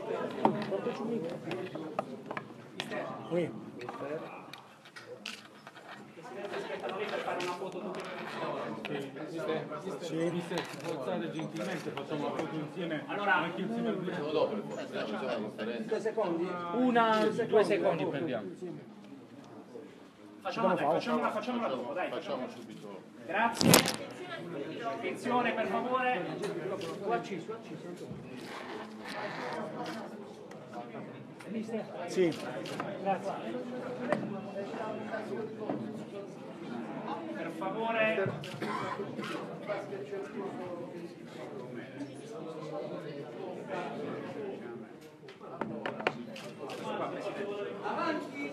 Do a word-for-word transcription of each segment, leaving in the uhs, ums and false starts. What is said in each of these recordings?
Oui. Aspettano lì per fare una foto tutti insieme. Sì. Mister, si può alzare gentilmente, facciamo una foto insieme. Allora, anche insieme al video. Due secondi? una, due secondi prendiamo. Facciamola, Facciamola, facciamola dopo, dai. Facciamo subito. Grazie. Attenzione per favore. Su A C, su A C. Sì. Grazie. Per favore. Avanti!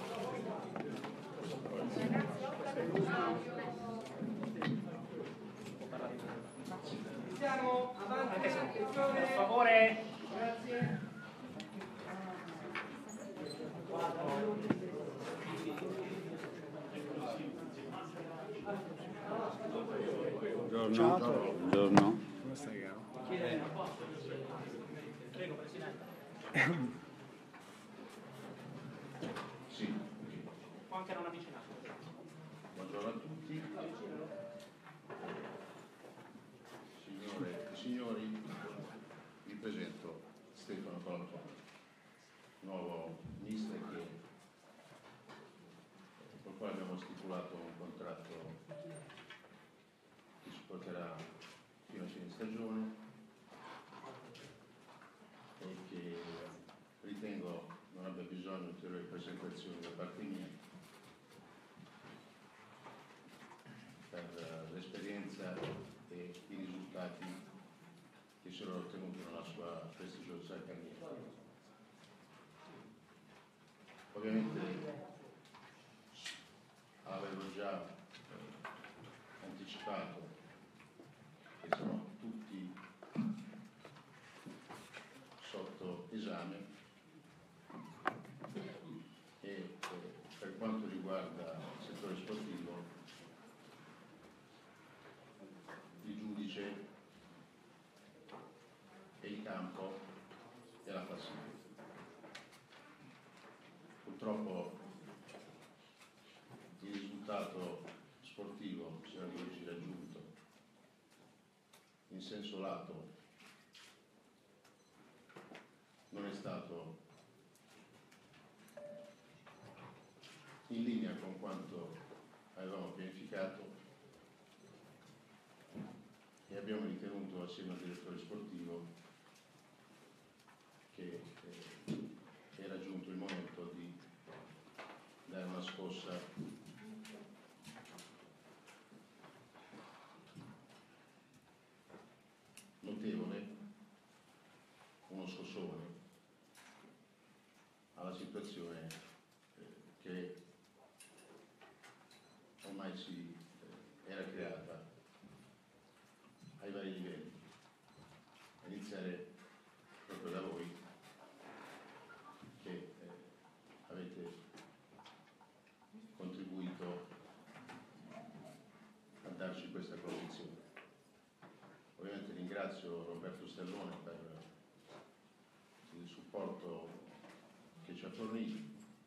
Siamo avanti, attenzione. Per favore. Grazie. Buongiorno. Buongiorno. Come stai, caro? Prego, Presidente. Sì. Può anche non avvicinare. Buongiorno a tutti. Signore e signori, vi presento Stefano Colatone, nuovo mister che, con il quale abbiamo stipulato un contratto che ci porterà fino a fine stagione e che ritengo non abbia bisogno di ulteriori presentazioni da parte mia per l'esperienza e i risultati che si sono ottenuti nella sua prestigiosa carriera. Ovviamente avevo già eh, anticipato che sono tutti sotto esame e eh, per quanto riguarda il settore sportivo il giudice e il campo e la classifica. Purtroppo il risultato sportivo si era di oggi raggiunto in senso lato non è stato in linea con quanto avevamo pianificato e abbiamo ritenuto assieme al direttore sportivo che eh, era giunto il momento di dare una scossa notevole, uno scossone alla situazione eh, che ormai si eh, era creata ai vari livelli, a iniziare proprio da voi che eh, avete contribuito a darci questa condizione. Ovviamente ringrazio Roberto Stellone per il supporto che ci ha fornito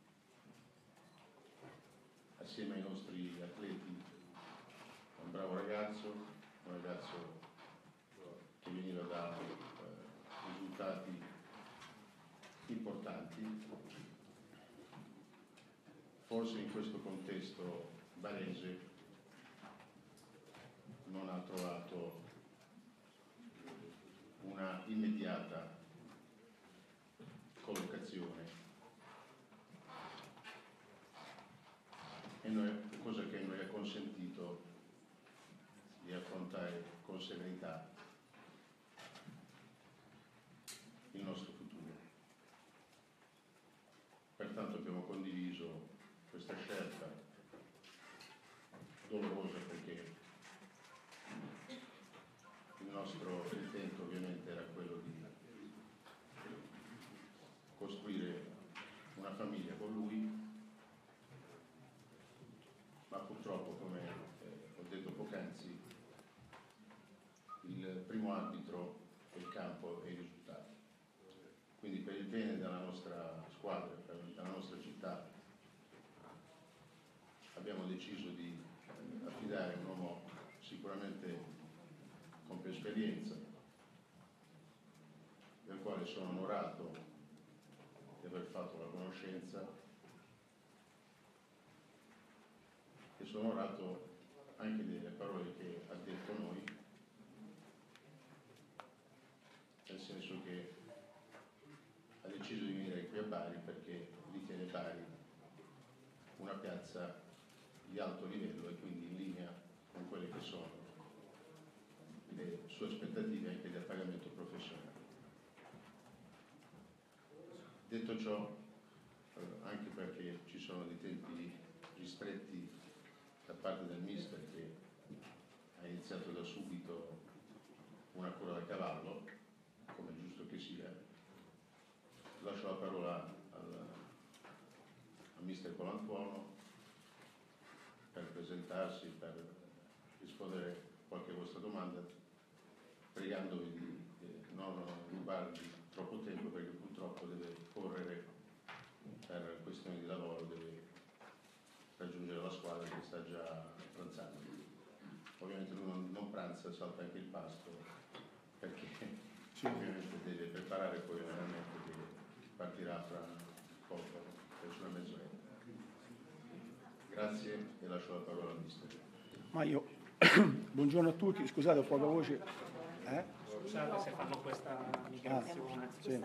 assieme ai nostri atleti, un bravo ragazzo, un ragazzo che veniva da eh, risultati importanti. Forse in questo contesto barese non ha trovato una immediata collocazione e noi, cosa che noi ha consentito di affrontare con serenità il nostro futuro. Pertanto abbiamo condiviso questa scelta dolorosa perché il nostro intento ovviamente era quello di costruire una famiglia con lui, ma purtroppo, come eh, ho detto poc'anzi, il primo arbitro è il campo e i risultati. Quindi nostra squadra, per la nostra città, abbiamo deciso di affidare un uomo sicuramente con più esperienza, del quale sono onorato di aver fatto la conoscenza e sono onorato anche delle parole che ha detto noi, nel senso che ha deciso di venire qui a Bari perché ritiene Bari una piazza di alto livello e quindi in linea con quelle che sono le sue aspettative anche del pagamento professionale. Detto ciò, anche perché ci sono dei tempi ristretti da parte del mister che ha iniziato da subito una cura da cavallo, come è giusto che sia, lascio la parola al, al mister Colantuono per presentarsi, per rispondere a qualche vostra domanda, pregandovi di eh, non rubarvi troppo tempo perché purtroppo deve correre per questioni di lavoro, deve raggiungere la squadra che sta già pranzando. Ovviamente lui non, non pranza, salta anche il pasto perché sì, ovviamente deve preparare poi veramente che partirà fra poco, per una mezz'ora. Grazie e lascio la parola al mister. Ma io, buongiorno a tutti, scusate ho poca voce. Eh? Scusate se fanno questa migrazione. Ah, sì.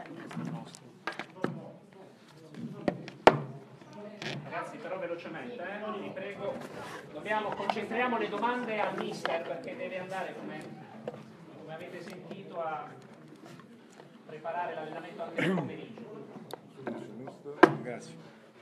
Ragazzi, però velocemente, eh? vi prego, dobbiamo, concentriamo le domande al mister perché deve andare, come, come avete sentito, a preparare l'allenamento anche nel pomeriggio. Grazie.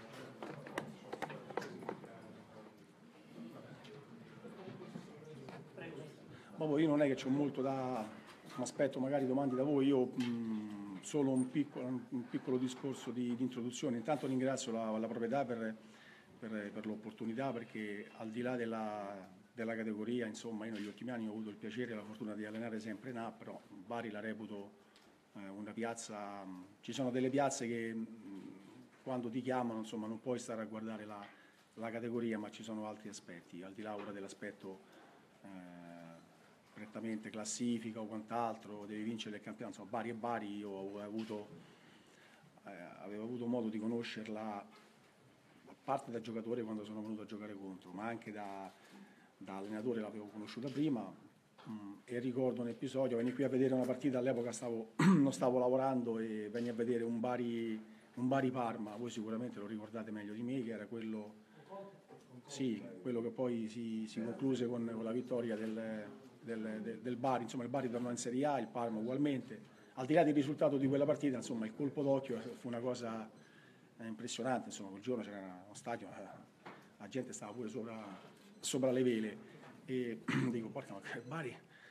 Boh, io non è che c'ho molto da, mi aspetto magari domande da voi, io mh, solo un piccolo, un piccolo discorso di, di introduzione. Intanto ringrazio la, la proprietà per, per, per l'opportunità, perché al di là della, della categoria, insomma, io negli ultimi anni ho avuto il piacere e la fortuna di allenare sempre in A, però Bari la reputo eh, una piazza, mh, ci sono delle piazze che mh, quando ti chiamano, insomma, non puoi stare a guardare la, la categoria, ma ci sono altri aspetti, al di là ora dell'aspetto eh, prettamente classifica o quant'altro, devi vincere il campionato. Insomma, Bari e Bari io ho avuto, eh, avevo avuto modo di conoscerla, a parte da giocatore quando sono venuto a giocare contro, ma anche da, da allenatore l'avevo conosciuta prima, mh, e ricordo un episodio, venni qui a vedere una partita, all'epoca stavo, non stavo lavorando e venni a vedere un Bari, un Bari Parma, voi sicuramente lo ricordate meglio di me, che era quello, sì, quello che poi si, si concluse con, con la vittoria del Del, del, del Bari, insomma il Bari tornò in Serie A, il Parma ugualmente, al di là del risultato di quella partita, insomma il colpo d'occhio fu una cosa eh, impressionante, insomma quel giorno c'era uno stadio, eh, la gente stava pure sopra, sopra le vele e dico porca ma il Bari,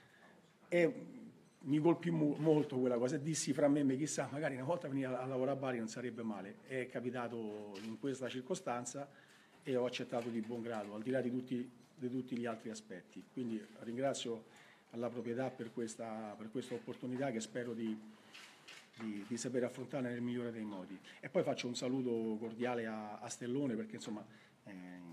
e mi colpì mo molto quella cosa e dissi fra me e me chissà magari una volta venire a, a lavorare a Bari non sarebbe male, è capitato in questa circostanza e ho accettato di buon grado, al di là di tutti di tutti gli altri aspetti. Quindi ringrazio la proprietà per questa, per questa opportunità che spero di, di, di saper affrontare nel migliore dei modi. E poi faccio un saluto cordiale a, a Stellone perché insomma eh,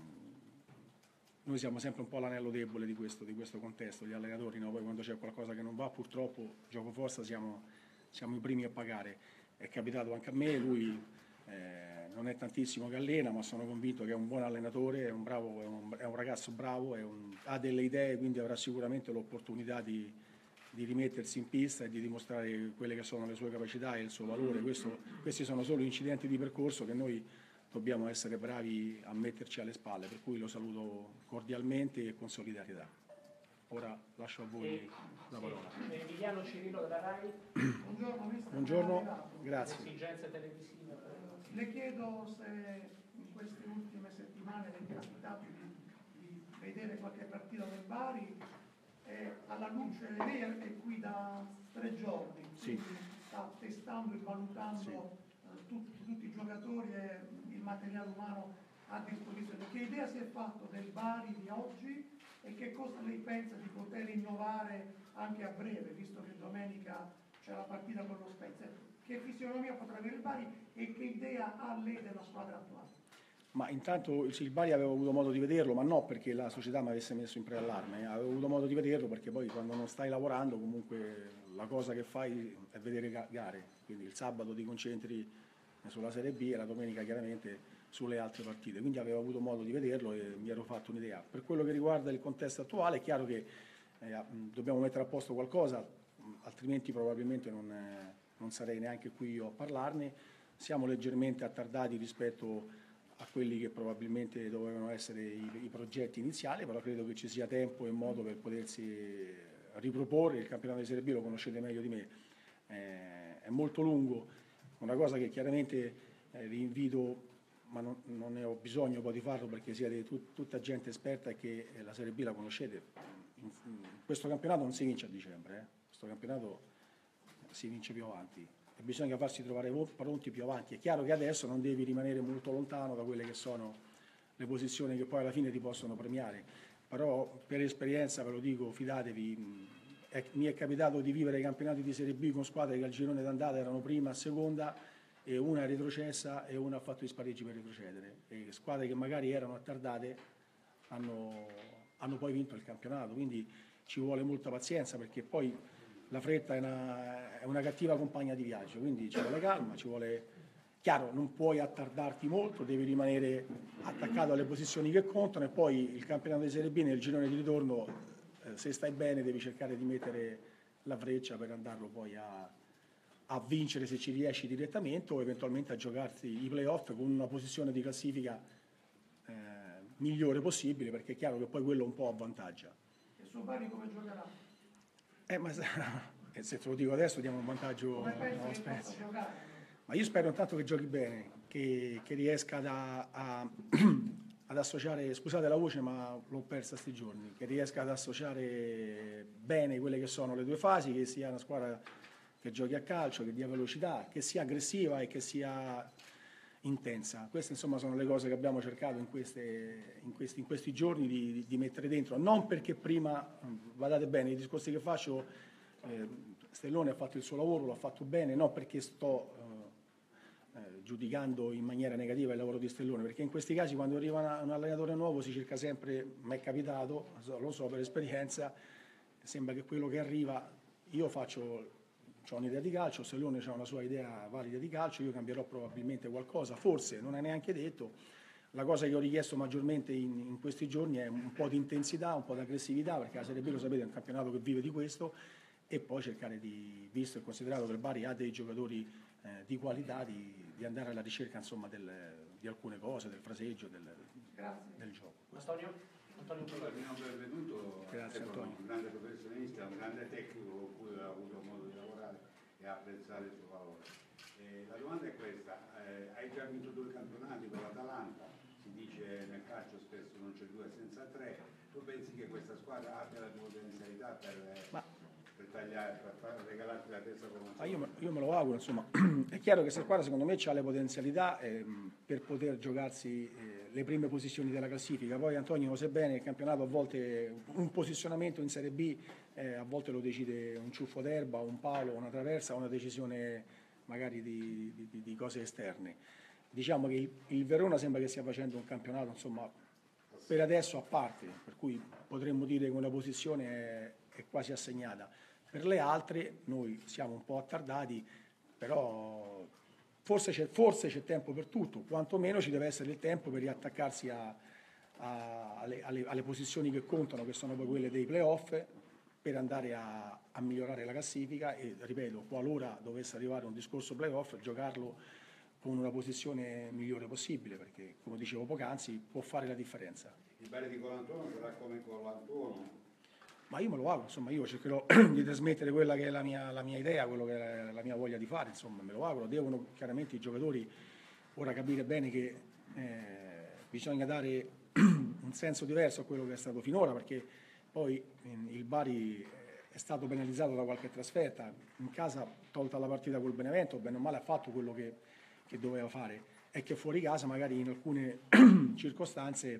noi siamo sempre un po' l'anello debole di questo, di questo contesto, gli allenatori, no? Poi quando c'è qualcosa che non va purtroppo gioco forza siamo, siamo i primi a pagare. È capitato anche a me, lui eh, non è tantissimo che allena, ma sono convinto che è un buon allenatore, è un, bravo, è un, è un ragazzo bravo, è un, ha delle idee, quindi avrà sicuramente l'opportunità di, di rimettersi in pista e di dimostrare quelle che sono le sue capacità e il suo valore. Questo, questi sono solo incidenti di percorso che noi dobbiamo essere bravi a metterci alle spalle, per cui lo saluto cordialmente e con solidarietà. Ora lascio a voi e, la parola. Sì. Emiliano Cirillo della RAI. Buongiorno mister. Buongiorno, grazie. Esigenze televisive. Le chiedo se in queste ultime settimane le è capitato di, di vedere qualche partita del Bari e alla luce, lei è qui da tre giorni, sì. Sta testando e valutando sì. uh, tutti, tutti i giocatori e il materiale umano a disposizione. Che idea si è fatto del Bari di oggi e che cosa lei pensa di poter innovare anche a breve, visto che domenica c'è la partita con lo Spezia? Che che fisionomia potrà avere il Bari e che idea ha lei della squadra attuale? Ma intanto sì, il Bari avevo avuto modo di vederlo, ma non perché la società mi avesse messo in preallarme, eh. Avevo avuto modo di vederlo perché poi quando non stai lavorando comunque la cosa che fai è vedere ga- gare, quindi il sabato ti concentri sulla Serie B e la domenica chiaramente sulle altre partite, quindi avevo avuto modo di vederlo e mi ero fatto un'idea. Per quello che riguarda il contesto attuale è chiaro che eh, dobbiamo mettere a posto qualcosa, altrimenti probabilmente non, eh, non sarei neanche qui io a parlarne. Siamo leggermente attardati rispetto a quelli che probabilmente dovevano essere i, i progetti iniziali, però credo che ci sia tempo e modo per potersi riproporre. Il campionato di Serie B lo conoscete meglio di me, eh, è molto lungo, una cosa che chiaramente eh, vi invito, ma non, non ne ho bisogno poi di farlo perché siete tut, tutta gente esperta e che la Serie B la conoscete. In, in, questo campionato non si vince a dicembre, eh. Questo campionato si vince più avanti. Bisogna farsi trovare pronti più avanti. È chiaro che adesso non devi rimanere molto lontano da quelle che sono le posizioni che poi alla fine ti possono premiare, però per esperienza ve lo dico, fidatevi, è, mi è capitato di vivere i campionati di Serie B con squadre che al girone d'andata erano prima, seconda, e una è retrocessa e una ha fatto gli spareggi per retrocedere, e squadre che magari erano attardate hanno, hanno poi vinto il campionato, quindi ci vuole molta pazienza perché poi la fretta è una, è una cattiva compagna di viaggio, quindi ci vuole calma, ci vuole... Chiaro, non puoi attardarti molto, devi rimanere attaccato alle posizioni che contano e poi il campionato di Serie B nel girone di ritorno, eh, se stai bene, devi cercare di mettere la freccia per andarlo poi a, a vincere se ci riesci direttamente o eventualmente a giocarti i playoff con una posizione di classifica eh, migliore possibile, perché è chiaro che poi quello un po' avvantaggia. E suo Bari come giocherà? Eh, ma se, se te lo dico adesso diamo un vantaggio. Come pensi No, che possa giocare? Ma io spero intanto che giochi bene, che, che riesca da, a, ad associare, scusate la voce ma l'ho persa sti giorni, che riesca ad associare bene quelle che sono le due fasi, che sia una squadra che giochi a calcio, che dia velocità, che sia aggressiva e che sia intensa. Queste insomma sono le cose che abbiamo cercato in, queste, in, questi, in questi giorni di, di mettere dentro, non perché prima, guardate bene, i discorsi che faccio, eh, Stellone ha fatto il suo lavoro, l'ha fatto bene, non perché sto eh, eh, giudicando in maniera negativa il lavoro di Stellone, perché in questi casi quando arriva una, un allenatore nuovo si cerca sempre, mi è capitato, lo so per esperienza, sembra che quello che arriva, io faccio... Ho un'idea di calcio, Stellone ha una sua idea valida di calcio, io cambierò probabilmente qualcosa, forse, non è neanche detto. La cosa che ho richiesto maggiormente in, in questi giorni è un po' di intensità, un po' di aggressività, perché la Serie B, lo sapete, è un campionato che vive di questo, e poi cercare di, visto e considerato che il Bari ha dei giocatori eh, di qualità, di, di andare alla ricerca insomma, del, di alcune cose, del fraseggio, del, del gioco. Antonio? Antonio Mi hanno pervenuto, Grazie, ecco, Antonio. un grande professionista, un grande tecnico con cui ho avuto modo di lavorare e apprezzare il suo valore. Eh, la domanda è questa, eh, hai già vinto due campionati con l'Atalanta, si dice nel calcio spesso non c'è due senza tre, tu pensi che questa squadra abbia la potenzialità per, Ma, per tagliare, per far, regalarti la terza promozione? ma io, me- io me lo auguro, insomma, è chiaro che questa squadra secondo me ha le potenzialità ehm, per poter giocarsi eh, le prime posizioni della classifica. Poi Antonio lo sa bene, il campionato a volte un posizionamento in Serie B eh, a volte lo decide un ciuffo d'erba, un palo, una traversa, una decisione magari di, di, di cose esterne. Diciamo che il, il Verona sembra che stia facendo un campionato insomma per adesso a parte, per cui potremmo dire che una posizione è, è quasi assegnata. Per le altre noi siamo un po' attardati, però forse c'è, forse c'è tempo per tutto, quantomeno ci deve essere il tempo per riattaccarsi a, a, alle, alle, alle posizioni che contano, che sono poi quelle dei playoff, per andare a, a migliorare la classifica e, ripeto, qualora dovesse arrivare un discorso playoff, giocarlo con una posizione migliore possibile, perché, come dicevo poc'anzi, può fare la differenza. Il Bari di Colantuono sarà come Colantuono? Ma io me lo auguro, insomma, io cercherò di trasmettere quella che è la mia, la mia idea, quello che è la mia voglia di fare, insomma, me lo auguro. Devono chiaramente i giocatori ora capire bene che eh, bisogna dare un senso diverso a quello che è stato finora, perché poi il Bari è stato penalizzato da qualche trasferta, in casa, tolta la partita col Benevento, bene o male ha fatto quello che, che doveva fare, e che fuori casa magari in alcune circostanze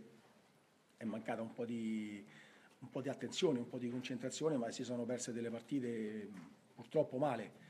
è mancata un po' di... un po' di attenzione, un po' di concentrazione, ma si sono perse delle partite purtroppo male.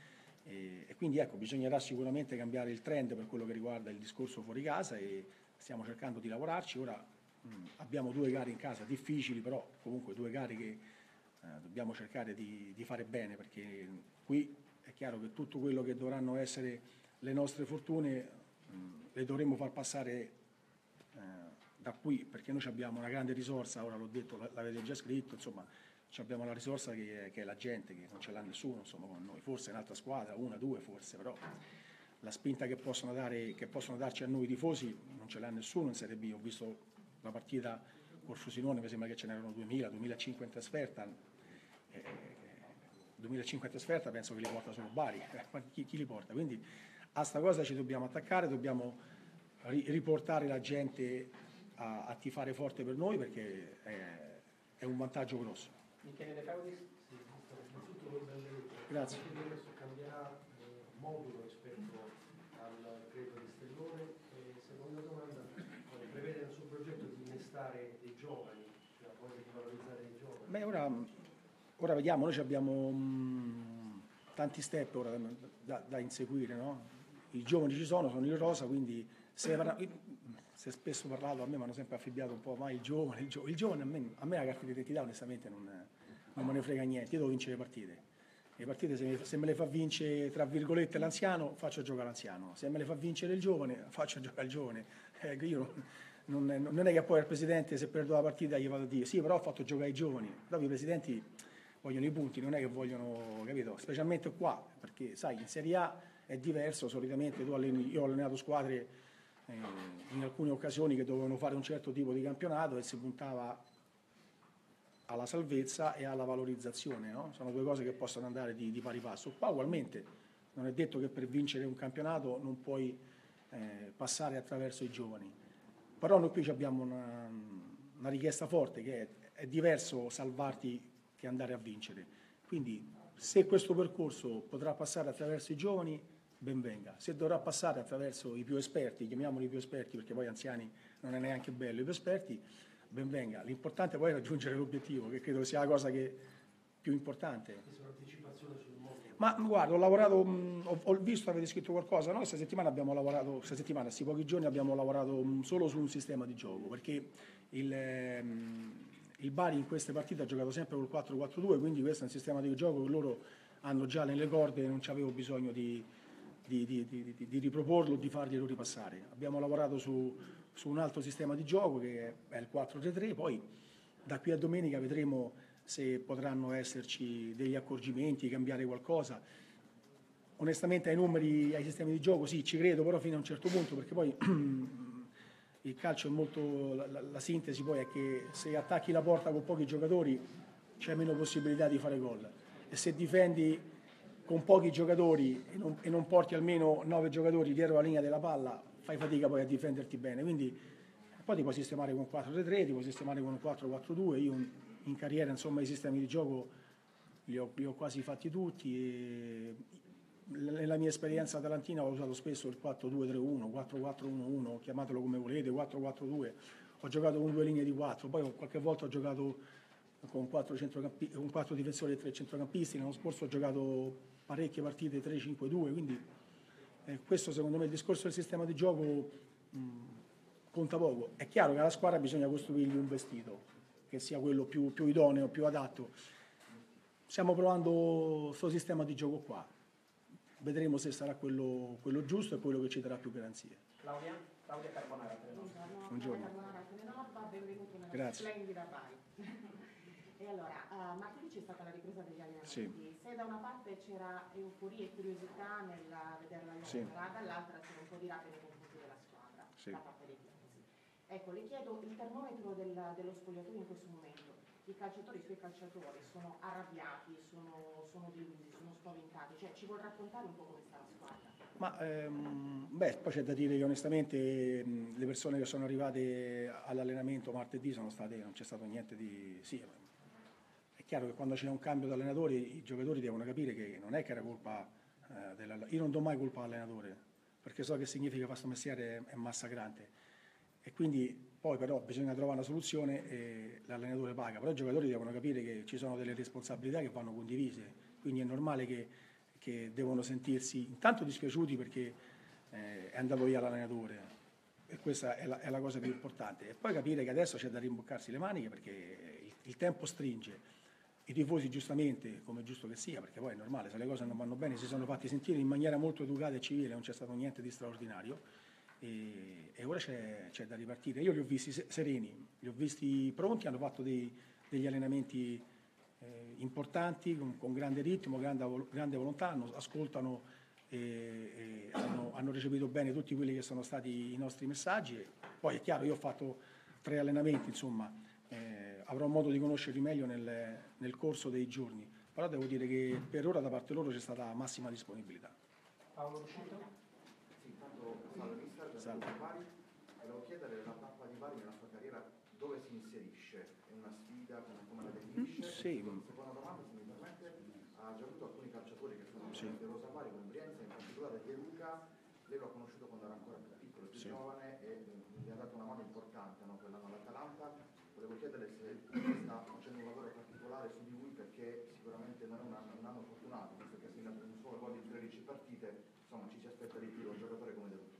E, e quindi ecco, bisognerà sicuramente cambiare il trend per quello che riguarda il discorso fuori casa e stiamo cercando di lavorarci. Ora mh, abbiamo due gare in casa difficili, però comunque due gare che eh, dobbiamo cercare di, di fare bene, perché qui è chiaro che tutto quello che dovranno essere le nostre fortune mh, le dovremo far passare eh, da qui, perché noi abbiamo una grande risorsa, ora l'ho detto, l'avete già scritto, insomma, abbiamo la risorsa che è, che è la gente, che non ce l'ha nessuno insomma, con noi, forse un'altra squadra, una, due forse, però la spinta che possono, dare, che possono darci a noi tifosi non ce l'ha nessuno in Serie B. Ho visto la partita col Frosinone, mi sembra che ce n'erano duemila, duemilacinque in trasferta, eh, duemilacinque in trasferta penso che li porta solo Bari, chi, chi li porta? Quindi a sta cosa ci dobbiamo attaccare, dobbiamo ri, riportare la gente a, a tifare forte per noi, perché è, è un vantaggio grosso. Michele De Feudis? Sì, innanzitutto voi benvenuti. Grazie. Questo cambierà eh, modulo rispetto al credito di Stellone. E seconda domanda, eh, prevede nel suo progetto di innestare dei giovani, cioè a voglia di valorizzare dei giovani? Beh, ora, ora vediamo, noi abbiamo mh, tanti step ora da, da, da inseguire, no? I giovani ci sono, sono in rosa, quindi se, se spesso parlato, a me mi hanno sempre affibbiato un po', ma il giovane, il, gio, il giovane a me, a me la carta di identità onestamente non, non me ne frega niente, io devo vincere le partite. Le partite se, se me le fa vincere tra virgolette l'anziano, faccio giocare l'anziano, se me le fa vincere il giovane, faccio giocare il giovane. Eh, io non, non, non è che poi il presidente se perdo la partita gli vado a dire sì, però ho fatto giocare i giovani. Dopo i presidenti vogliono i punti, non è che vogliono, capito? Specialmente qua, perché sai, in Serie A è diverso, solitamente tu alleni, io ho allenato squadre eh, in alcune occasioni che dovevano fare un certo tipo di campionato e si puntava alla salvezza e alla valorizzazione, no? Sono due cose che possono andare di, di pari passo. Qua ugualmente non è detto che per vincere un campionato non puoi eh, passare attraverso i giovani, però noi qui abbiamo una, una richiesta forte che è, è diverso salvarti che andare a vincere, quindi se questo percorso potrà passare attraverso i giovani, ben venga. Se dovrà passare attraverso i più esperti, chiamiamoli i più esperti perché poi anziani non è neanche bello, i più esperti, ben venga. L'importante poi è raggiungere l'obiettivo, che credo sia la cosa che più importante. Ma guarda, ho lavorato, mh, ho, ho visto, avete scritto qualcosa, noi questa settimana abbiamo lavorato, questa settimana, questi pochi giorni abbiamo lavorato mh, solo su un sistema di gioco, perché il, ehm, il Bari in queste partite ha giocato sempre col quattro quattro due, quindi questo è un sistema di gioco che loro hanno già nelle corde e non c'avevo bisogno di, di, di, di, di, di riproporlo, di farglielo ripassare. Abbiamo lavorato su, su un altro sistema di gioco che è il quattro tre tre, poi da qui a domenica vedremo se potranno esserci degli accorgimenti, cambiare qualcosa. Onestamente ai numeri, ai sistemi di gioco sì, ci credo, però fino a un certo punto, perché poi il calcio è molto, la, la sintesi poi è che se attacchi la porta con pochi giocatori c'è meno possibilità di fare gol, e se difendi con pochi giocatori e non, e non porti almeno nove giocatori dietro la linea della palla, fai fatica poi a difenderti bene. Quindi poi ti puoi sistemare con quattro tre tre, ti puoi sistemare con quattro quattro due. Io in carriera insomma i sistemi di gioco li ho, li ho quasi fatti tutti, e nella mia esperienza atalantina ho usato spesso il quattro due tre uno, quattro quattro uno uno, chiamatelo come volete, quattro quattro due, ho giocato con due linee di quattro, poi qualche volta ho giocato con quattro, con quattro difensori e tre centrocampisti, l'anno scorso ho giocato parecchie partite tre cinque due, quindi eh, questo secondo me il discorso del sistema di gioco mh, conta poco. È chiaro che alla squadra bisogna costruirgli un vestito che sia quello più, più idoneo, più adatto. Stiamo provando questo sistema di gioco qua, vedremo se sarà quello, quello giusto e quello che ci darà più garanzie. Claudia? Claudia Carbonara. Buongiorno. Buongiorno. Carbonara Telenova, benvenuto nella Grazie. splendida Bari. E allora, uh, martedì c'è stata la ripresa degli allenamenti. Sì. Se da una parte c'era euforia e curiosità nel vederla in Sì. opera, dall'altra c'era un po' di rabbia nei confronti della squadra, Sì. da parte dei tifosi. Ecco, le chiedo il termometro del, dello spogliatoio in questo momento. I calciatori, i suoi calciatori sono arrabbiati, sono, sono delusi, sono spaventati, cioè ci vuol raccontare un po' come sta la squadra? Ma ehm, beh, poi c'è da dire che onestamente mh, le persone che sono arrivate all'allenamento martedì sono state, non c'è stato niente di... Sì, è chiaro che quando c'è un cambio di allenatore i giocatori devono capire che non è che era colpa eh, dell'allenatore. Io non do mai colpa all'allenatore, perché so che significa che questo mestiere è massacrante. E quindi poi però bisogna trovare una soluzione e l'allenatore paga, però i giocatori devono capire che ci sono delle responsabilità che vanno condivise, quindi è normale che, che devono sentirsi intanto dispiaciuti perché eh, è andato via l'allenatore, e questa è la, è la cosa più importante, e poi capire che adesso c'è da rimboccarsi le maniche perché il, il tempo stringe. I tifosi giustamente, come è giusto che sia, perché poi è normale, se le cose non vanno bene, si sono fatti sentire in maniera molto educata e civile, non c'è stato niente di straordinario, e, e ora c'è, c'è da ripartire. Io li ho visti sereni, li ho visti pronti, hanno fatto dei, degli allenamenti eh, importanti, con, con grande ritmo, grande, grande volontà, hanno, ascoltano e, e hanno, hanno recepito bene tutti quelli che sono stati i nostri messaggi. Poi è chiaro, io ho fatto tre allenamenti, insomma, eh, avrò modo di conoscerli meglio nel, nel corso dei giorni, però devo dire che per ora da parte loro c'è stata massima disponibilità. Paolo Ruscito? Sì, intanto salve mister, Salve. Bari. Volevo chiedere la tappa di Bari nella sua carriera dove si inserisce? È una sfida, come, come la definisce? Sì. Seconda domanda, se mi permette, ha già avuto alcuni calciatori che sono Sì. di Rosa Bari come Brienza, in particolare De Luca, lei lo ha conosciuto quando era ancora più piccolo, più Sì. giovane, e gli ha dato una mano importante, no, quell'anno all'Atalanta. Volevo chiedere se sta facendo un lavoro particolare su di lui, perché sicuramente non è un anno, un anno fortunato, visto che ha segnato un solo gol in tredici partite, insomma ci si aspetta di più da un giocatore come De Luca.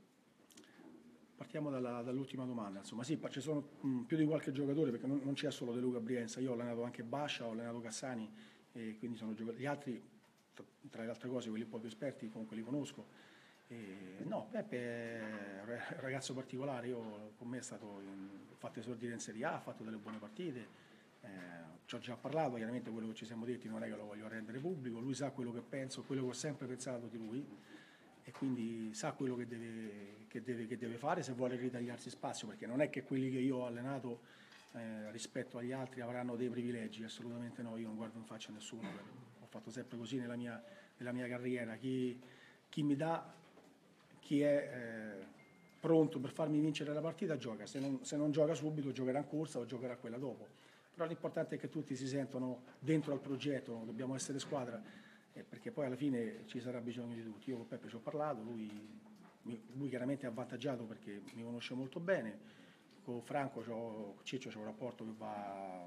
Partiamo dalla, dall'ultima domanda. Insomma, sì, ci sono mh, più di qualche giocatore, perché non, non c'è solo De Luca Brienza. Io ho allenato anche Bascia, ho allenato Cassani, e quindi sono giocatori. Gli altri, tra le altre cose, quelli un po' più esperti, comunque li conosco. E, no, Peppe è un ragazzo particolare. Io con me è stato in, ho fatto esordire in Serie A, ha fatto delle buone partite. Eh, ci ho già parlato, chiaramente quello che ci siamo detti non è che lo voglio rendere pubblico. Lui sa quello che penso, quello che ho sempre pensato di lui, e quindi sa quello che deve, che deve, che deve fare se vuole ritagliarsi spazio, perché non è che quelli che io ho allenato eh, rispetto agli altri avranno dei privilegi, assolutamente no, io non guardo in faccia a nessuno, ho fatto sempre così nella mia, nella mia carriera, chi, chi mi dà, chi è eh, pronto per farmi vincere la partita gioca, se non, se non gioca subito giocherà in corsa o giocherà quella dopo, però l'importante è che tutti si sentono dentro al progetto, dobbiamo essere squadra, eh, perché poi alla fine ci sarà bisogno di tutti. Io con Peppe ci ho parlato, lui, lui chiaramente è avvantaggiato perché mi conosce molto bene, con Franco, c'ho, Ciccio c'è un rapporto che va,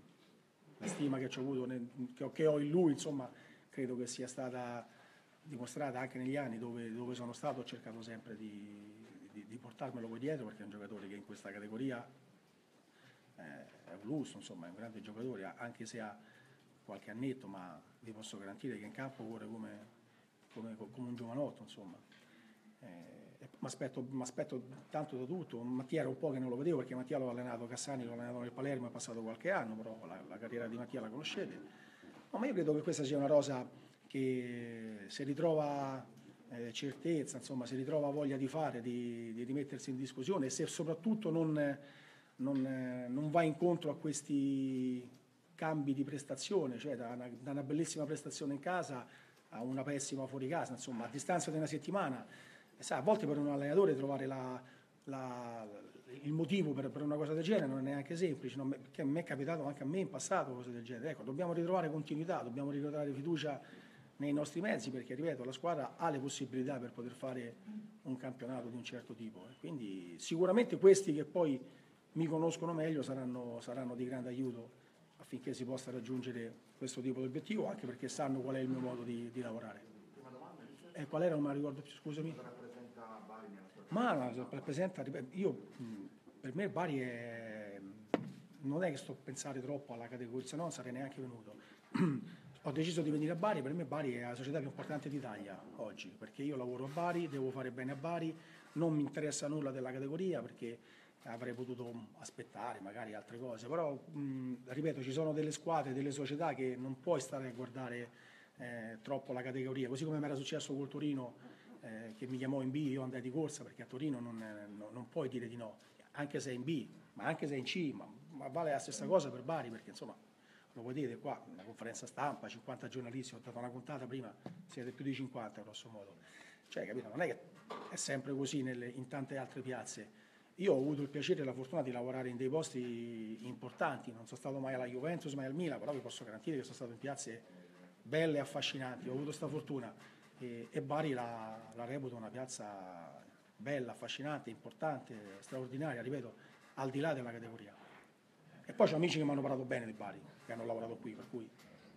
la stima che, c'ho avuto nel, che, ho, che ho in lui, insomma, credo che sia stata dimostrata anche negli anni dove, dove sono stato, ho cercato sempre di, di, di portarmelo poi dietro, perché è un giocatore che in questa categoria eh, è un lusso, insomma, è un grande giocatore, anche se ha qualche annetto, ma vi posso garantire che in campo corre come, come, come un giovanotto, insomma. Eh, mi aspetto tanto da tutto. Mattia era un po' che non lo vedevo, perché Mattia l'ho allenato, Cassani l'ho allenato nel Palermo, è passato qualche anno, però la, la carriera di Mattia la conoscete. No, ma io credo che questa sia una rosa che si ritrova eh, certezza, insomma, si ritrova voglia di fare, di, di rimettersi in discussione, e se soprattutto non, non, eh, non va incontro a questi cambi di prestazione, cioè da una, da una bellissima prestazione in casa a una pessima fuori casa, insomma, a distanza di una settimana. E sai, a volte per un allenatore trovare la, la, il motivo per, per una cosa del genere non è neanche semplice, no? Perché a me è capitato anche a me in passato cose del genere. Ecco, dobbiamo ritrovare continuità, dobbiamo ritrovare fiducia nei nostri mezzi, perché, ripeto, la squadra ha le possibilità per poter fare un campionato di un certo tipo. E quindi sicuramente questi che poi mi conoscono meglio saranno, saranno di grande aiuto affinché si possa raggiungere questo tipo di obiettivo, anche perché sanno qual è il mio modo di, di lavorare. E qual era, non me la ricordo più, scusami. Rappresenta Bari nella sua Ma no, rappresenta, io, mh, per me Bari è, non è che sto a pensare troppo alla categoria, se no non sarei neanche venuto. Ho deciso di venire a Bari, per me Bari è la società più importante d'Italia oggi, perché io lavoro a Bari, devo fare bene a Bari, non mi interessa nulla della categoria, perché avrei potuto aspettare magari altre cose, però mh, ripeto, ci sono delle squadre, delle società che non puoi stare a guardare Eh, troppo la categoria, così come mi era successo col Torino, eh, che mi chiamò in B, io andai di corsa, perché a Torino non, eh, no, non puoi dire di no, anche se è in B, ma anche se è in C, ma, ma vale la stessa cosa per Bari, perché insomma lo vedete qua, una conferenza stampa, cinquanta giornalisti, ho dato una contata prima, siete più di cinquanta grosso modo, cioè capito, non è che è sempre così nelle, in tante altre piazze. Io ho avuto il piacere e la fortuna di lavorare in dei posti importanti, non sono stato mai alla Juventus, mai al Milan, però vi posso garantire che sono stato in piazze belle e affascinanti, ho avuto questa fortuna, e, e Bari la, la reputo una piazza bella, affascinante, importante, straordinaria, ripeto, al di là della categoria. E poi ho amici che mi hanno parlato bene di Bari, che hanno lavorato qui, per cui...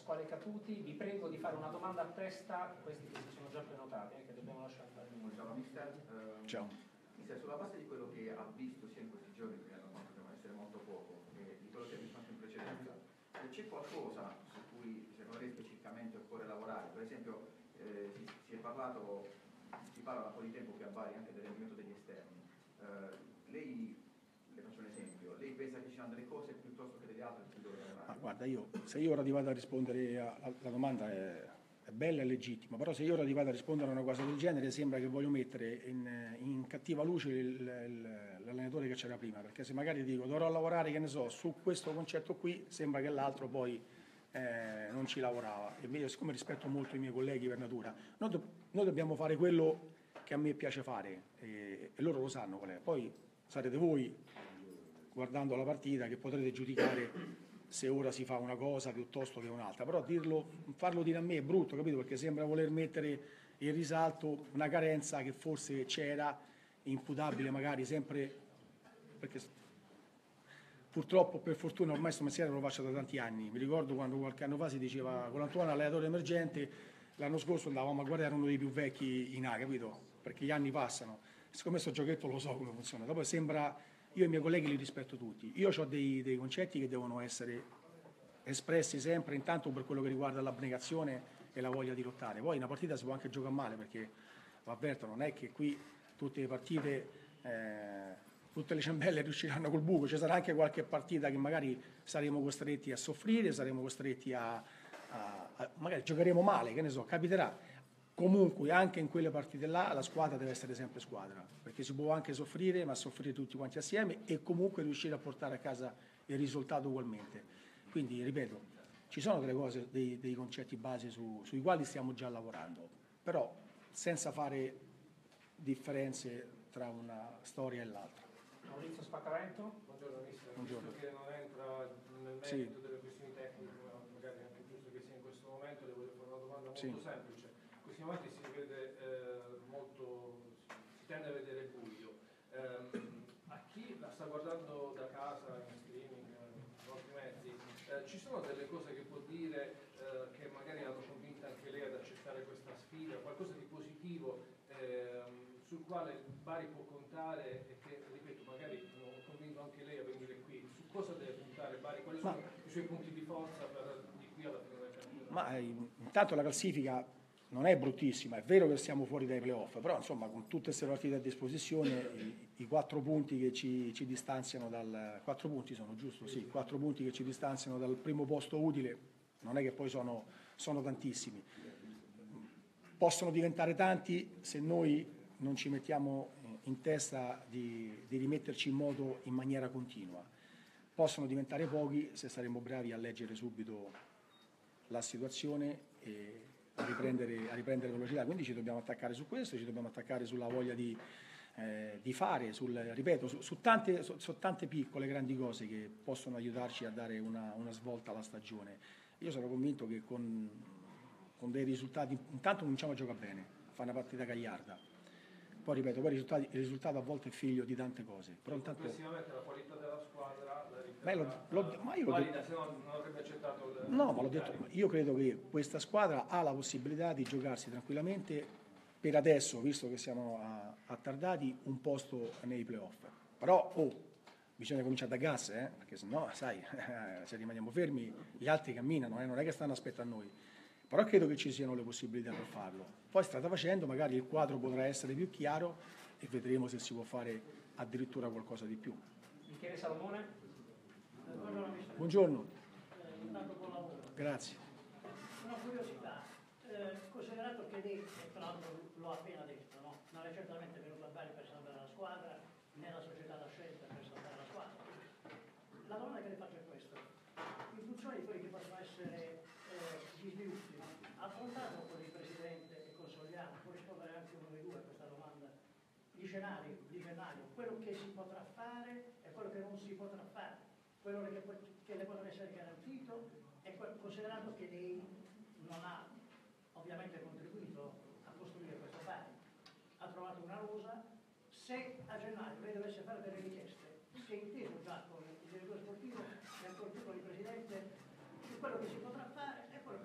Pasquale Caputi. Vi prego di fare una domanda a testa, questi che si sono già prenotati, eh, che dobbiamo lasciare fare. Ciao mister. Eh, Ciao. Mister, sulla base di quello che ha visto sia in questi giorni, che hanno fatto devono essere molto poco, e di quello che ha visto anche in precedenza, se c'è qualcosa su cui secondo lei specificamente occorre lavorare, per esempio eh, si, si è parlato, si parla da un po' di tempo che a Bari anche del rendimento degli esterni. Eh, lei, le faccio un esempio, lei pensa che ci siano delle cose piuttosto che delle altre su cui deve lavorare? Ma guarda, io, se io ora ti vado a rispondere alla domanda è, è bella e legittima, però se io ora ti vado a rispondere a una cosa del genere sembra che voglio mettere in, in cattiva luce il, il, l'allenatore che c'era prima, perché se magari dico dovrò lavorare, che ne so, su questo concetto qui, sembra che l'altro poi eh, non ci lavorava. E io, siccome rispetto molto i miei colleghi per natura, noi, do, noi dobbiamo fare quello che a me piace fare e, e loro lo sanno qual è. Poi sarete voi, guardando la partita, che potrete giudicare se ora si fa una cosa piuttosto che un'altra, però dirlo, farlo dire a me è brutto, capito? Perché sembra voler mettere in risalto una carenza che forse c'era, imputabile magari sempre, perché purtroppo, per fortuna, ormai questo mestiere lo faccio da tanti anni. Mi ricordo quando qualche anno fa si diceva con l'Antuano allenatore emergente, l'anno scorso andavamo a guardare uno dei più vecchi in A, capito? Perché gli anni passano. Siccome questo giochetto lo so come funziona, dopo sembra... Io i miei colleghi li rispetto tutti, io ho dei, dei concetti che devono essere espressi sempre, intanto per quello che riguarda l'abnegazione e la voglia di lottare. Poi una partita si può anche giocare male, perché lo avverto, non è che qui tutte le partite, eh, tutte le ciambelle riusciranno col buco, ci sarà anche qualche partita che magari saremo costretti a soffrire, saremo costretti a, a, a magari giocheremo male, che ne so, capiterà. Comunque anche in quelle partite là la squadra deve essere sempre squadra, perché si può anche soffrire, ma soffrire tutti quanti assieme e comunque riuscire a portare a casa il risultato ugualmente. Quindi, ripeto, ci sono delle cose, dei, dei concetti base su, sui quali stiamo già lavorando, però senza fare differenze tra una storia e l'altra. Maurizio Spaccaravento. Buongiorno mister, Buongiorno. Visto che non entra nel merito Sì. delle questioni tecniche, ma magari è anche giusto che sia in questo momento, le voglio fare una domanda molto Sì. semplice. In questi momenti si vede eh, molto, si tende a vedere buio. Ehm, a chi la sta guardando da casa, in streaming, in altri mezzi, eh, ci sono delle cose che può dire eh, che magari hanno convinto anche lei ad accettare questa sfida, qualcosa di positivo ehm, sul quale Bari può contare e che, ripeto, magari hanno convinto anche lei a venire qui? Su cosa deve puntare Bari? Quali sono Ma, i suoi punti di forza per, di qui alla fine del campionato? ma eh, intanto la classifica non è bruttissima, è vero che siamo fuori dai playoff, però insomma con tutte queste partite a disposizione i, i quattro punti che ci, ci distanziano dal... quattro punti sono giusto? Sì, quattro punti che ci distanziano dal primo posto utile, non è che poi sono, sono tantissimi. Possono diventare tanti se noi non ci mettiamo in testa di, di rimetterci in moto in maniera continua. Possono diventare pochi se saremo bravi a leggere subito la situazione e A riprendere, a riprendere velocità, quindi ci dobbiamo attaccare su questo, ci dobbiamo attaccare sulla voglia di, eh, di fare, sul, ripeto, su, su, tante, su, su tante piccole, grandi cose che possono aiutarci a dare una, una svolta alla stagione. Io sono convinto che con, con dei risultati, intanto cominciamo a giocare bene, fare una partita gagliarda, poi ripeto, poi il risultato, il risultato a volte è figlio di tante cose. Però intanto, complessivamente la qualità della squadra la beh, lo, lo, ma io l'ho valida, detto, se no non avrebbe accettato il, no, ma l'ho detto, io credo che questa squadra ha la possibilità di giocarsi tranquillamente per adesso, visto che siamo a, attardati, un posto nei playoff. Però oh, bisogna cominciare da gas, eh? Perché sennò, sai, se rimaniamo fermi gli altri camminano, eh? Non è che stanno aspettando a noi. Però credo che ci siano le possibilità per farlo. Poi strada facendo magari il quadro potrà essere più chiaro e vedremo se si può fare addirittura qualcosa di più. Michele Salomone. Buongiorno. Eh, intanto buon lavoro. Grazie. Una curiosità, eh, considerato che lei, e tra l'altro l'ho appena detto, no? Non è certamente venuto a Bari per salvare la squadra, né la società l'ha scelta per salvare la squadra. La domanda che le faccio è questa. In funzione di quelli che possono essere eh, gli sviluppi, ha affrontato con il Presidente e con Sogliano, può rispondere anche uno dei due a questa domanda, gli scenari di gennaio, quello che si potrà fare e quello che non si potrà fare, quello che, che le potrà essere garantito e considerato che lei non ha ovviamente contribuito a costruire questo Bari, ha trovato una rosa, se a gennaio lei dovesse fare delle richieste, si è inteso già con il direttore sportivo e ancora più con il Presidente su quello che si potrà fare e quello che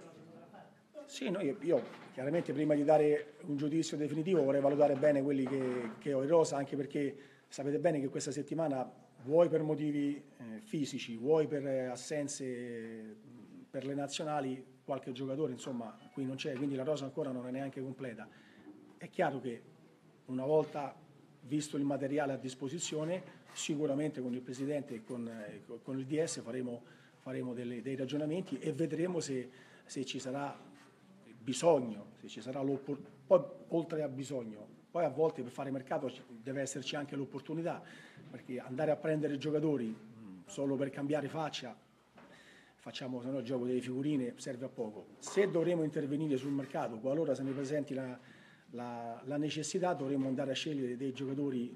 Sì, no, io, io chiaramente prima di dare un giudizio definitivo vorrei valutare bene quelli che, che ho in rosa, anche perché sapete bene che questa settimana, vuoi per motivi eh, fisici, vuoi per eh, assenze eh, per le nazionali, qualche giocatore insomma qui non c'è, quindi la rosa ancora non è neanche completa. È chiaro che una volta visto il materiale a disposizione, sicuramente con il Presidente e con, eh, con il D S faremo, faremo delle, dei ragionamenti e vedremo se, se ci sarà bisogno, se ci sarà l'opportunità, poi oltre a bisogno, poi a volte per fare mercato deve esserci anche l'opportunità, perché andare a prendere giocatori mh, solo per cambiare faccia, facciamo se no il gioco delle figurine, serve a poco. Se dovremo intervenire sul mercato, qualora se ne presenti la, la, la necessità, dovremo andare a scegliere dei giocatori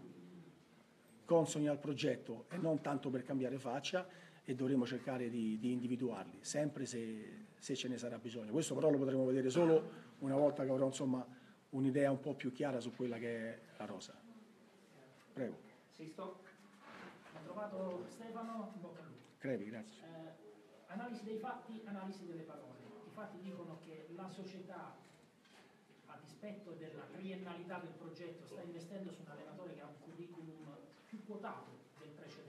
consoni al progetto e non tanto per cambiare faccia, e dovremo cercare di, di individuarli, sempre se, se ce ne sarà bisogno. Questo però lo potremo vedere solo una volta che avrò insomma un'idea un po' più chiara su quella che è la rosa. Prego. Sisto? Ho trovato Stefano, in bocca al lupo. Crepi, grazie. Eh, analisi dei fatti, analisi delle parole. I fatti dicono che la società, a dispetto della triennalità del progetto, sta investendo su un allenatore che ha un curriculum più quotato del precedente.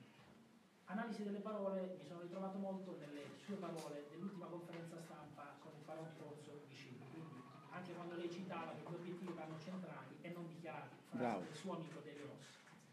Analisi delle parole, mi sono ritrovato molto nelle sue parole dell'ultima conferenza stampa con il Baron Pozzo vicino, quindi anche quando lei citava che gli obiettivi vanno centrali e non dichiarati, frase del suo amico Delio Rossi.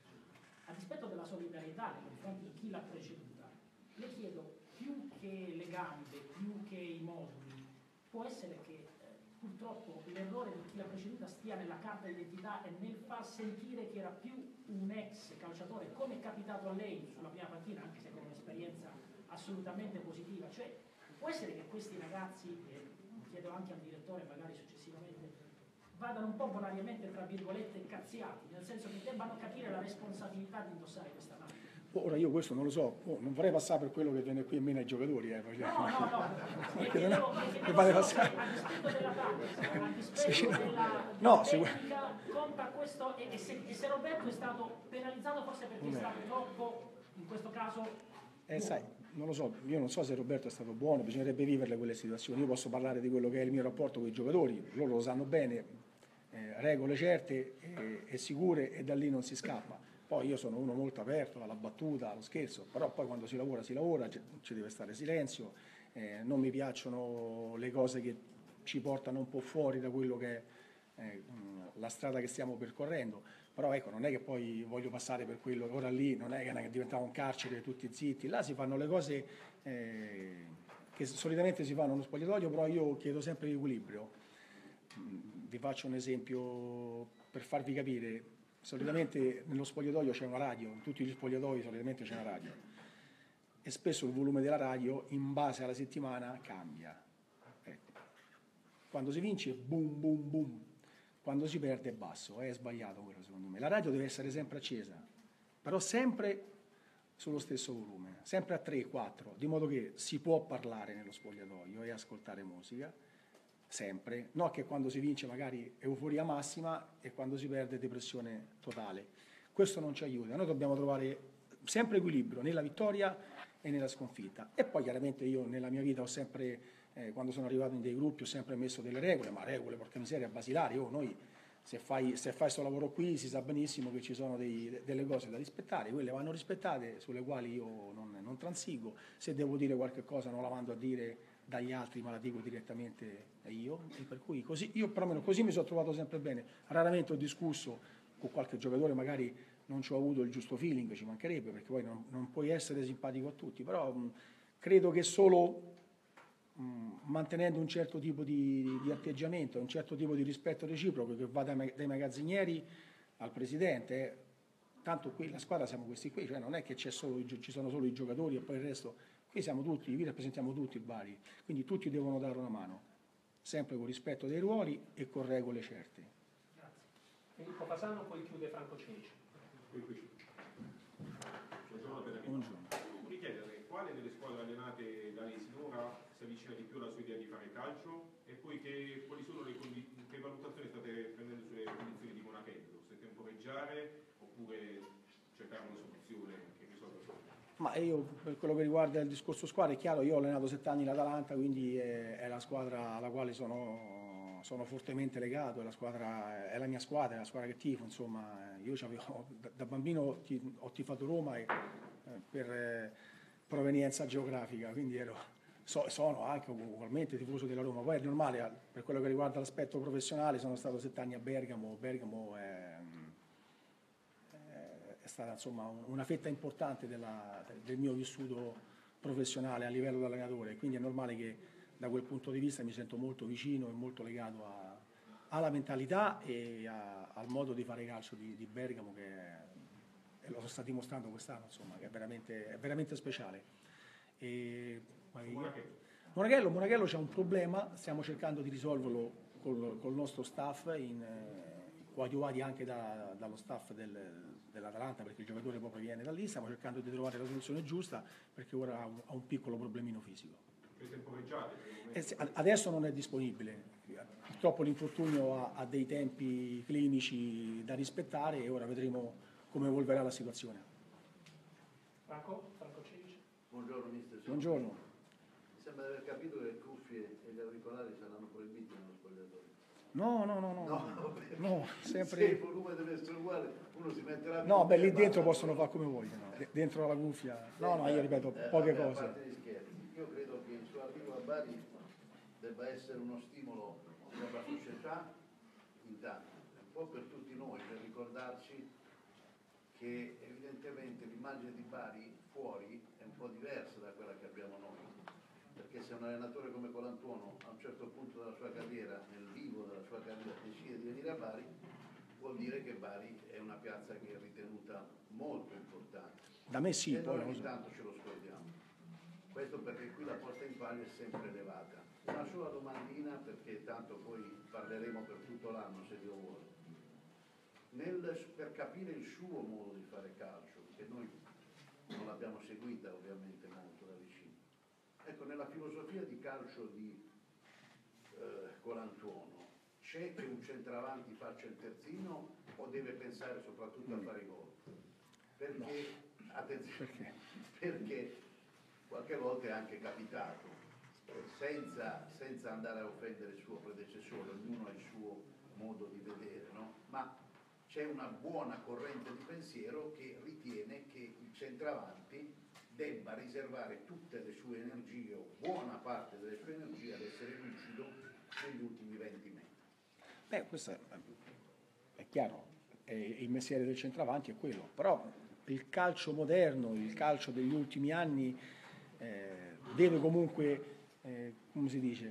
A dispetto della solidarietà nei confronti di chi l'ha preceduta, le chiedo, più che le gambe, più che i moduli, può essere che eh, purtroppo l'errore di chi l'ha preceduta stia nella carta d'identità e nel far sentire che era più un ex calciatore, come è capitato a lei sulla prima partita, anche se con un'esperienza assolutamente positiva. Cioè, può essere che questi ragazzi, e chiedo anche al direttore magari successivamente, vadano un po' bonariamente, tra virgolette, cazziati, nel senso che debbano capire la responsabilità di indossare questa maglia. Ora io questo non lo so, oh, non vorrei passare per quello che viene qui a meno ai giocatori. Eh, no, no, no, no, perché non no, che fate passare. A dispetto della tattica, a dispetto Sì, della no, tecnica, conta questo, e, e, se, e se Roberto è stato penalizzato forse perché è stato troppo, in questo caso... Eh, sai, non lo so, io non so se Roberto è stato buono, bisognerebbe viverle quelle situazioni. Io posso parlare di quello che è il mio rapporto con i giocatori, loro lo sanno bene, eh, regole certe e, e sicure, e da lì non si scappa. Poi io sono uno molto aperto alla battuta, allo scherzo, però poi quando si lavora si lavora, ci deve stare silenzio, eh, non mi piacciono le cose che ci portano un po' fuori da quello che è eh, la strada che stiamo percorrendo, però ecco, non è che poi voglio passare per quello che ora lì non è che diventava un carcere tutti zitti, là si fanno le cose eh, che solitamente si fanno nello spogliatoio, però io chiedo sempre l'equilibrio. Vi faccio un esempio per farvi capire. Solitamente nello spogliatoio c'è una radio, in tutti gli spogliatoi solitamente c'è una radio e spesso il volume della radio in base alla settimana cambia. Ecco. Quando si vince boom boom boom, quando si perde è basso, è sbagliato quello secondo me. La radio deve essere sempre accesa, però sempre sullo stesso volume, sempre a tre quattro, di modo che si può parlare nello spogliatoio e ascoltare musica. Sempre, no che quando si vince magari euforia massima e quando si perde depressione totale. Questo non ci aiuta, noi dobbiamo trovare sempre equilibrio nella vittoria e nella sconfitta. E poi chiaramente io nella mia vita ho sempre, eh, quando sono arrivato in dei gruppi, ho sempre messo delle regole, ma regole, porca miseria, basilari. Oh, noi se fai se fai questo lavoro qui si sa benissimo che ci sono dei, delle cose da rispettare, quelle vanno rispettate, sulle quali io non, non transigo. Se devo dire qualche cosa non la mando a dire dagli altri, ma la dico direttamente io, e per cui così, io perlomeno così mi sono trovato sempre bene. Raramente ho discusso con qualche giocatore, magari non ci ho avuto il giusto feeling, ci mancherebbe, perché poi non, non puoi essere simpatico a tutti, però mh, credo che solo mh, mantenendo un certo tipo di, di atteggiamento, un certo tipo di rispetto reciproco che va dai, dai magazzinieri al presidente, eh, tanto qui la squadra siamo questi qui, cioè non è che c'è solo, ci sono solo i giocatori e poi il resto. Qui siamo tutti, qui rappresentiamo tutti il Bari, quindi tutti devono dare una mano, sempre con rispetto dei ruoli e con regole certe. Grazie. Filippo Fasano, poi chiude Franco Cinici. Buongiorno. Vorrei chiedere quale delle squadre allenate da lei sinora si avvicina di più alla sua idea di fare calcio e poi che, quali sono le condizioni, che valutazioni state prendendo sulle condizioni di Monachello? Se temporeggiare oppure cercare una soluzione che risolva il problema? Ma io, per quello che riguarda il discorso squadra, è chiaro, io ho allenato sette anni l'Atalanta, quindi è, è la squadra alla quale sono, sono fortemente legato, è la, squadra, è la mia squadra, è la squadra che tifo, insomma, io c'avevo, da, da bambino ti, ho tifato Roma e, eh, per eh, provenienza geografica, quindi ero, so, sono anche ugualmente tifoso della Roma. Poi è normale, per quello che riguarda l'aspetto professionale, sono stato sette anni a Bergamo, Bergamo è... è stata insomma una fetta importante della, del mio vissuto professionale a livello di allenatore, quindi è normale che da quel punto di vista mi sento molto vicino e molto legato a, alla mentalità e a, al modo di fare calcio di, di Bergamo, che è, e lo sta dimostrando quest'anno, insomma, che è veramente, è veramente speciale. E, Monachello, Monachello c'è un problema, stiamo cercando di risolverlo col, col nostro staff, in, coadiuvati anche da, dallo staff del dell'Atalanta, perché il giocatore poi proviene da lì, stiamo cercando di trovare la soluzione giusta, perché ora ha un, ha un piccolo problemino fisico. Eh, adesso non è disponibile, purtroppo l'infortunio ha, ha dei tempi clinici da rispettare e ora vedremo come evolverà la situazione. Franco? Franco Cilici? Buongiorno mister. Buongiorno. Mi sembra di aver capito che le cuffie e gli auricolari saranno proibiti nello spogliatoio. No, no, no, no, no, no, sempre... Se il volume deve essere uguale, uno si metterà... No, beh, lì dentro possono fare come vogliono, dentro la cuffia. No, no, io ripeto, poche eh, cose. A parte gli scherzi, io credo che il suo arrivo a Bari debba essere uno stimolo per la società, intanto, un po' per tutti noi, per ricordarci che evidentemente l'immagine di Bari fuori è un po' diversa da quella che abbiamo noi. Perché se un allenatore come Colantuono a un certo punto della sua carriera, nel vivo della sua carriera, decide di venire a Bari, vuol dire che Bari è una piazza che è ritenuta molto importante. Da me sì, e poi noi ogni so. tanto ce lo scordiamo. Questo perché qui la posta in palio è sempre elevata. Una sola domandina, perché tanto poi parleremo per tutto l'anno se Dio vuole. Nel, per capire il suo modo di fare calcio, che noi non l'abbiamo seguita ovviamente molto da vicino. Ecco, nella filosofia di calcio di eh, Colantuono, c'è che un centravanti faccia il terzino o deve pensare soprattutto a fare i gol? Perché, attenzione, perché? perché qualche volta è anche capitato, senza, senza andare a offendere il suo predecessore, ognuno ha il suo modo di vedere, no? Ma c'è una buona corrente di pensiero che ritiene che il centravanti debba riservare tutte le sue energie o buona parte delle sue energie ad essere lucido negli ultimi venti metri. Beh, questo è, è chiaro, è, il mestiere del centravanti è quello, però il calcio moderno, il calcio degli ultimi anni eh, deve comunque, eh, come si dice,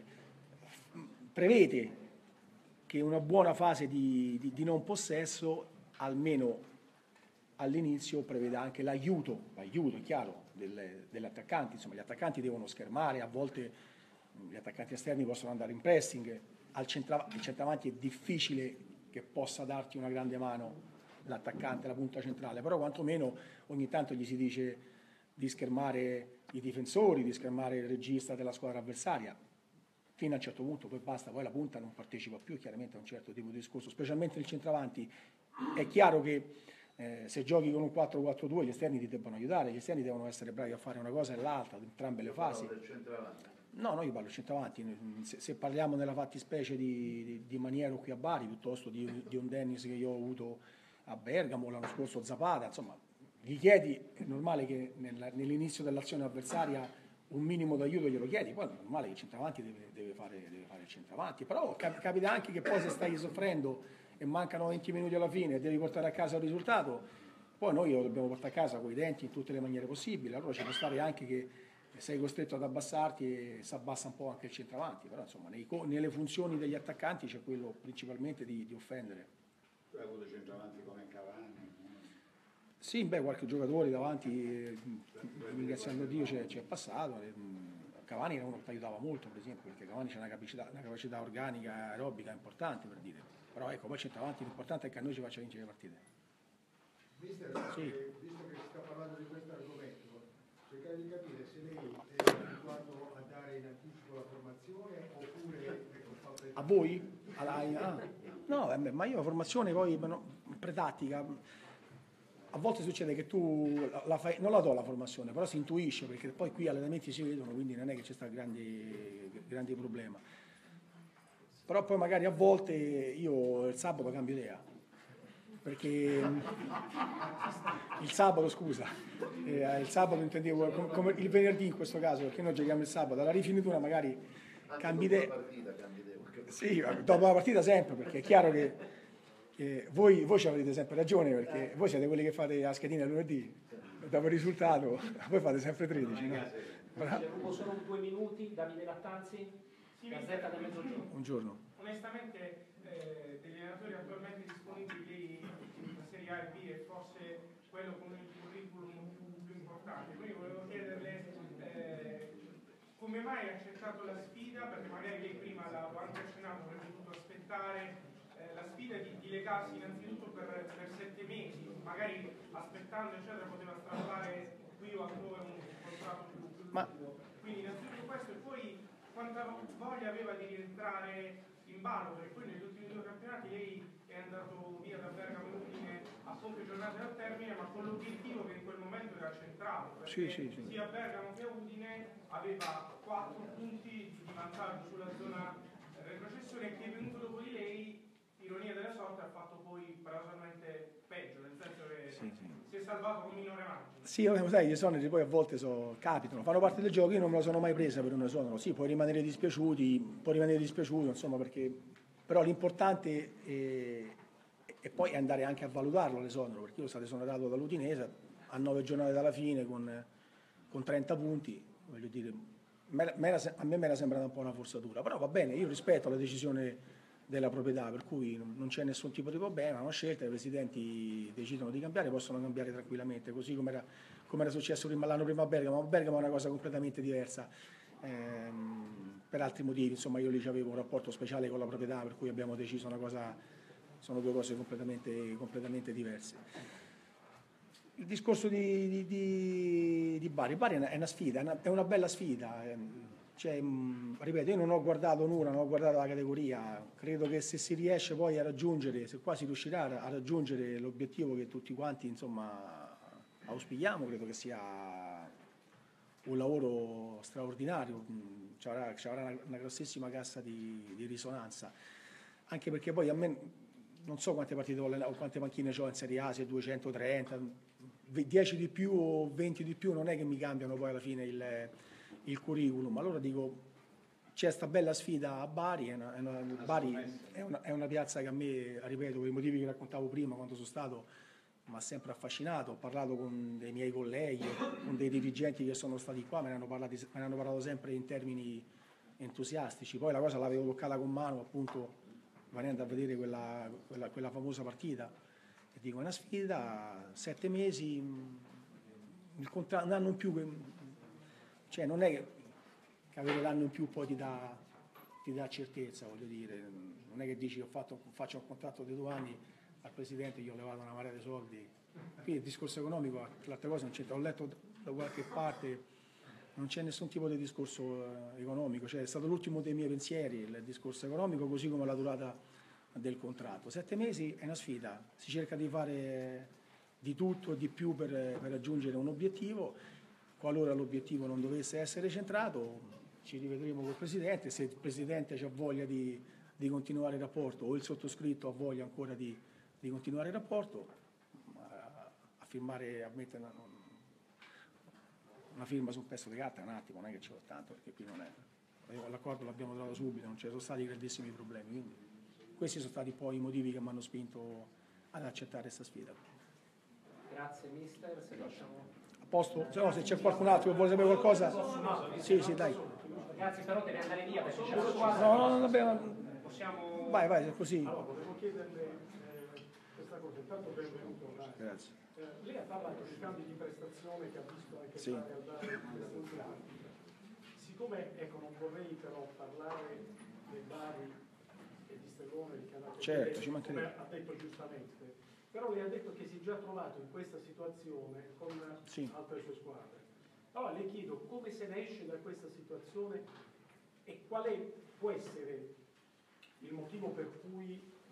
prevede che una buona fase di, di, di non possesso, almeno all'inizio, prevede anche l'aiuto, l'aiuto è chiaro, delle, degli attaccanti. Insomma, gli attaccanti devono schermare, a volte gli attaccanti esterni possono andare in pressing, al centra, il centravanti è difficile che possa darti una grande mano l'attaccante, la punta centrale, però quantomeno ogni tanto gli si dice di schermare i difensori, di schermare il regista della squadra avversaria, fino a un certo punto, poi basta, poi la punta non partecipa più chiaramente a un certo tipo di discorso, specialmente nel centravanti. È chiaro che eh, se giochi con un quattro quattro due gli esterni ti debbano aiutare, gli esterni devono essere bravi a fare una cosa e l'altra, entrambe le fasi. Del centravanti. No, no, io parlo centravanti, se, se parliamo nella fattispecie di, di, di Maniero qui a Bari, piuttosto di, di un Dennis che io ho avuto a Bergamo, l'anno scorso Zapata, insomma, gli chiedi, è normale che nel, nell'inizio dell'azione avversaria un minimo d'aiuto glielo chiedi, poi è normale che il centravanti deve, deve, fare, deve fare il centravanti, però cap- capita anche che poi se stai soffrendo e mancano venti minuti alla fine e devi portare a casa un risultato, poi noi lo dobbiamo portare a casa con i denti in tutte le maniere possibili, allora ci può stare anche che sei costretto ad abbassarti e si abbassa un po' anche il centravanti, però insomma nei, nelle funzioni degli attaccanti c'è quello principalmente di, di offendere. Tu hai avuto centravanti come Cavani? Sì, beh, qualche giocatore davanti, ringraziando Dio, ci è passato. Cavani era uno che ti aiutava molto, per esempio, perché Cavani c'è una capacità, una capacità organica, aerobica importante, per dire. Però ecco, poi centravanti, l'importante è che a noi ci faccia vincere le partite. Mister, sì. eh, visto che si sta parlando di questo argomento, cercare di capire se lei è abituato a dare in anticipo la formazione oppure ecco, fa a voi? Alla, ah. No, ma io la formazione poi no, pretattica. a volte succede che tu la, la fai, non la do la formazione, però si intuisce, perché poi qui allenamenti si vedono, quindi non è che c'è stato grandi, grandi problema. Però poi magari a volte io il sabato cambio idea, perché il sabato, scusa, eh, il sabato intendevo come, come il venerdì in questo caso, perché noi giochiamo il sabato, alla rifinitura magari cambi idea. Sì, dopo la partita sempre, perché è chiaro che Eh, voi, voi ci avete sempre ragione, perché voi siete quelli che fate la schedina lunedì, dopo il risultato voi fate sempre tredici, no? Ci rubo solo due minuti. Davide Lattanzi, Gazzetta del Mezzogiorno. Buongiorno. Onestamente eh, degli allenatori attualmente disponibili in Serie A e B è forse quello con il curriculum più importante, quindi volevo chiederle eh, come mai ha accettato la sfida, perché magari lei prima l'ha anche accennato, avrebbe potuto aspettare la sfida di, di legarsi innanzitutto per, per sette mesi, magari aspettando eccetera poteva strappare qui o altrove un contratto più, più lungo. Ma... Quindi innanzitutto questo, e poi quanta voglia aveva di rientrare in ballo, perché poi negli ultimi due campionati lei è andato via da Bergamo e Udine a poche giornate dal termine, ma con l'obiettivo che in quel momento era centrale, perché sì, sì, sì. sia Bergamo che Udine aveva quattro punti di vantaggio sulla zona retrocessione, che è venuto dopo di lei. Ironia della sorte, ha fatto poi paradossalmente peggio, nel senso che sì, sì. si è salvato con minore margine. Sì, sai, gli esoneri poi a volte so, capitano, fanno parte del gioco, io non me la sono mai presa per un esonero, sì, puoi rimanere dispiaciuti, puoi rimanere dispiaciuto, insomma, perché però l'importante è, è poi andare anche a valutarlo l'esonero, perché io sono stato esonerato dall'Udinese a nove giornate dalla fine con, con trenta punti, voglio dire, me, me la, a me mi era sembrata un po' una forzatura, però va bene, io rispetto la decisione della proprietà, per cui non c'è nessun tipo di problema, è una scelta, i presidenti decidono di cambiare, possono cambiare tranquillamente, così come era, come era successo prima, l'anno prima a Bergamo. A Bergamo è una cosa completamente diversa, ehm, per altri motivi, insomma io lì avevo un rapporto speciale con la proprietà, per cui abbiamo deciso una cosa, sono due cose completamente, completamente diverse. Il discorso di, di, di, di Bari, Bari è una, è una sfida, è una, è una bella sfida. Ehm, Cioè, mh, ripeto, io non ho guardato Nura, non ho guardato la categoria, credo che se si riesce poi a raggiungere, se qua si riuscirà a raggiungere l'obiettivo che tutti quanti insomma auspichiamo, credo che sia un lavoro straordinario, mh, ci avrà, ci avrà una, una grossissima cassa di, di risonanza, anche perché poi a me non so quante partite o quante panchine ho in Serie A, se duecentotrenta, dieci di più o venti di più, non è che mi cambiano poi alla fine il... il curriculum. Allora dico, c'è sta bella sfida a Bari, è una, è una, Bari è una, è una piazza che a me, ripeto, per i motivi che raccontavo prima, quando sono stato, mi ha sempre affascinato. Ho parlato con dei miei colleghi, con dei dirigenti che sono stati qua, me ne hanno, parlati, me ne hanno parlato sempre in termini entusiastici. Poi la cosa l'avevo toccata con mano, appunto, venendo a vedere quella, quella, quella famosa partita, e dico, è una sfida, sette mesi, il contratto, un anno in più che... Cioè non è che avere l'anno in più poi ti dà, ti dà certezza, voglio dire, non è che dici ho fatto, faccio un contratto di due anni al Presidente, gli ho levato una marea di soldi. Qui il discorso economico, l'altra cosa non c'entra, ho letto da qualche parte, non c'è nessun tipo di discorso economico, cioè è stato l'ultimo dei miei pensieri, il discorso economico, così come la durata del contratto. Sette mesi è una sfida, si cerca di fare di tutto e di più per, per raggiungere un obiettivo. Qualora l'obiettivo non dovesse essere centrato, ci rivedremo col Presidente, se il Presidente ha voglia di, di continuare il rapporto o il sottoscritto ha voglia ancora di, di continuare il rapporto, a, a firmare, a mettere una, una firma su un pezzo di carta un attimo, non è che ci vuole tanto, perché qui non è, l'accordo l'abbiamo trovato subito, non ci sono stati grandissimi problemi, quindi questi sono stati poi i motivi che mi hanno spinto ad accettare questa sfida. Grazie mister, se lasciamo... A posto? Se no, se c'è qualcun altro che vuole sapere qualcosa... Sì, sì, dai. Grazie, però deve andare via perché c'è la squadra. No, no, non dobbiamo... Possiamo... Vai, vai, è così. Allora, volevo chiederle eh, questa cosa, intanto benvenuto. Grazie. Eh, lei ha parlato di scambi di prestazione che ha visto anche sì. fare al Bari in questi anni. Siccome, ecco, non vorrei però parlare del Bari e di Stellone, di Canale certo, ci mancherebbe. come ha detto giustamente, però lei ha detto che si è già trovato in questa situazione con sì. altre sue squadre. Allora le chiedo come se ne esce da questa situazione e qual è, può essere il motivo per cui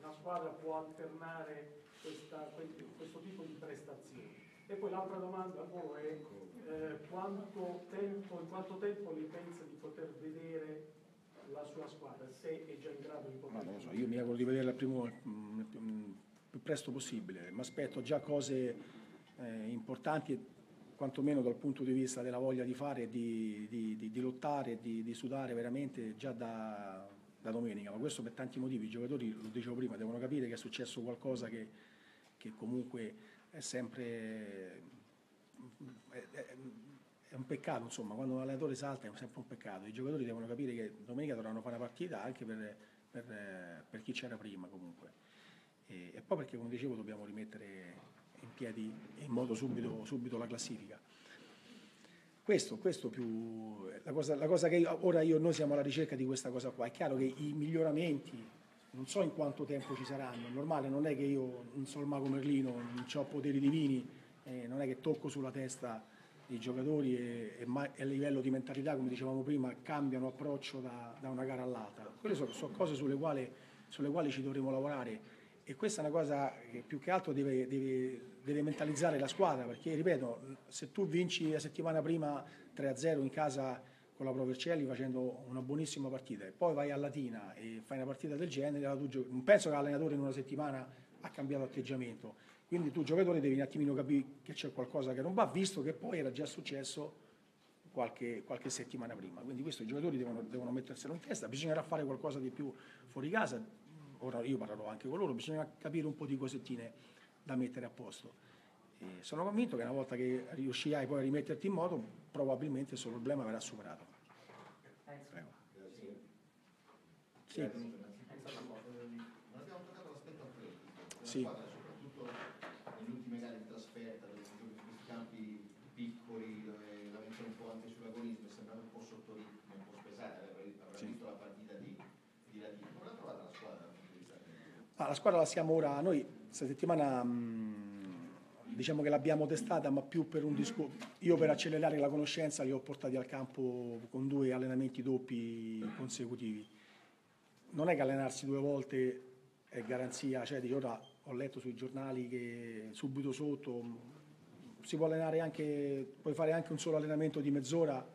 una squadra può alternare questa, questo tipo di prestazioni. E poi l'altra domanda poi è eh, quanto tempo, in quanto tempo lei pensa di poter vedere la sua squadra, se è già in grado di poter. Ma non lo so, io mi auguro di vederla il primo, il più presto possibile, mi aspetto già cose eh, importanti, quantomeno dal punto di vista della voglia di fare, di, di, di, di lottare, di, di sudare veramente già da, da domenica, ma questo per tanti motivi. I giocatori, lo dicevo prima, devono capire che è successo qualcosa che, che comunque è sempre è, è, è un peccato, insomma, quando un allenatore salta è sempre un peccato. I giocatori devono capire che domenica dovranno fare una partita anche per, per, per chi c'era prima comunque, e, e poi perché, come dicevo, dobbiamo rimettere in piedi in modo subito, subito la classifica. Questo, questo più la cosa, la cosa che io, ora io, noi siamo alla ricerca di questa cosa qua. È chiaro che i miglioramenti non so in quanto tempo ci saranno, è normale, non è che io non so il mago Merlino, non ho poteri divini, eh, non è che tocco sulla testa i giocatori e, e, ma, e a livello di mentalità, come dicevamo prima, cambiano approccio da, da una gara all'altra. Quelle sono, sono cose sulle quali, sulle quali ci dovremo lavorare, e questa è una cosa che più che altro deve, deve, deve mentalizzare la squadra, perché ripeto, se tu vinci la settimana prima tre a zero in casa con la Pro Vercelli facendo una buonissima partita e poi vai a Latina e fai una partita del genere, non penso che l'allenatore in una settimana ha cambiato atteggiamento, quindi tu giocatore devi un attimino capire che c'è qualcosa che non va, visto che poi era già successo qualche, qualche settimana prima, quindi questo i giocatori devono, devono metterselo in testa. Bisognerà fare qualcosa di più fuori casa, ora io parlerò anche con loro, bisogna capire un po' di cosettine da mettere a posto. E sono convinto che una volta che riuscirai poi a rimetterti in moto, probabilmente questo problema verrà superato. Prego. Sì. Non abbiamo toccato l'aspetto atletico. La Sì. squadra, soprattutto nelle ultime gare di trasferta, dove sono giochi in questi campi piccoli, dove la menzione un po' anche sull'agonismo, è sembrata un po' sotto ritmo, un po' spesata. Avrà Sì. visto la partita di, di Latina. Come l'ha trovata la squadra? Ah, la squadra la siamo ora, noi questa settimana mh, diciamo che l'abbiamo testata, ma più per un discorso, io per accelerare la conoscenza li ho portati al campo con due allenamenti doppi consecutivi. Non è che allenarsi due volte è garanzia, cioè di ora ho letto sui giornali che subito sotto si può allenare anche, puoi fare anche un solo allenamento di mezz'ora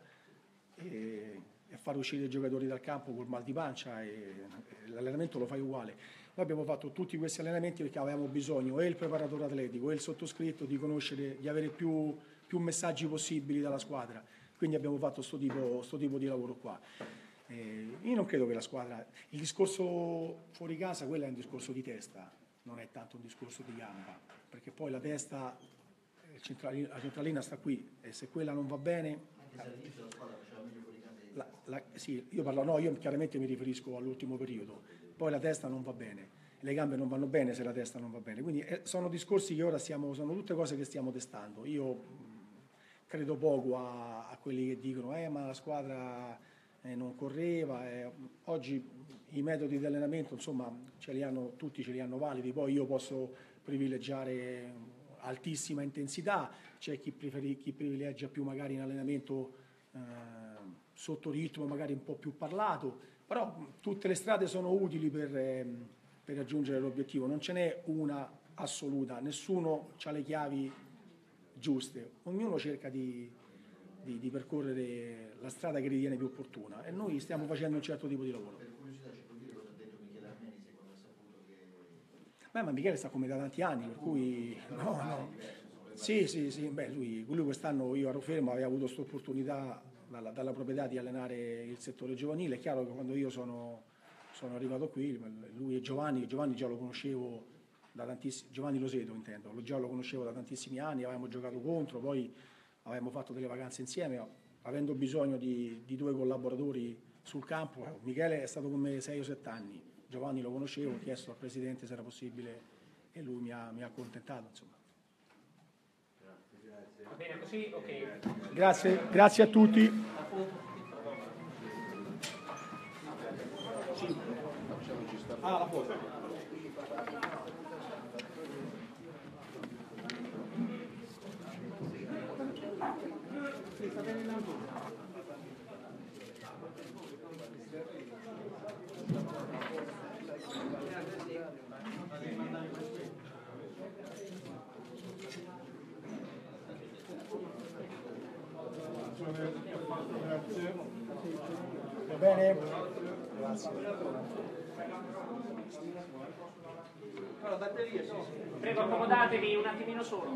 e, e far uscire i giocatori dal campo col mal di pancia, e, e l'allenamento lo fai uguale. Noi abbiamo fatto tutti questi allenamenti perché avevamo bisogno, e il preparatore atletico e il sottoscritto, di conoscere, di avere più, più messaggi possibili dalla squadra. Quindi abbiamo fatto questo tipo, sto tipo di lavoro qua. Eh, io non credo che la squadra, il discorso fuori casa, quello è un discorso di testa, non è tanto un discorso di gamba, perché poi la testa, la centralina, la centralina sta qui, e se quella non va bene. Anche se all'inizio la squadra faceva meglio fuori casa. La, la, sì, io parlo, no, io chiaramente mi riferisco all'ultimo periodo. Poi la testa non va bene, le gambe non vanno bene se la testa non va bene, quindi eh, sono discorsi che ora stiamo, sono tutte cose che stiamo testando. Io mh, credo poco a, a quelli che dicono eh ma la squadra eh, non correva, eh. Oggi i metodi di allenamento insomma ce li hanno, tutti ce li hanno validi, poi io posso privilegiare altissima intensità, c'è chi, preferi, chi privilegia più magari in allenamento eh, sotto ritmo, magari un po' più parlato. Però tutte le strade sono utili per, eh, per raggiungere l'obiettivo, non ce n'è una assoluta, nessuno ha le chiavi giuste, ognuno cerca di, di, di percorrere la strada che ritiene più opportuna, e noi stiamo facendo un certo tipo di lavoro. Per curiosità ci può dire cosa ha detto Michele Armenisi quando ha saputo che... Beh, ma Michele sta come da tanti anni, per cui no, no. Sì, sì, sì, beh, lui, lui quest'anno, io ero fermo, aveva avuto questa opportunità dalla, dalla proprietà di allenare il settore giovanile. È chiaro che quando io sono, sono arrivato qui, lui e Giovanni, Giovanni già lo conoscevo da tantissimi, Giovanni Loseto intendo, già lo conoscevo da tantissimi anni, avevamo giocato contro, poi avevamo fatto delle vacanze insieme, avendo bisogno di, di due collaboratori sul campo. Michele è stato con me sei o sette anni, Giovanni lo conoscevo, ho chiesto al presidente se era possibile e lui mi ha, mi ha accontentato, insomma. Va bene così? Ok. Grazie, grazie a tutti. Ah, la foto. Sì, sta bene. Grazie. Va bene? Grazie. Prego, accomodatevi un attimino solo.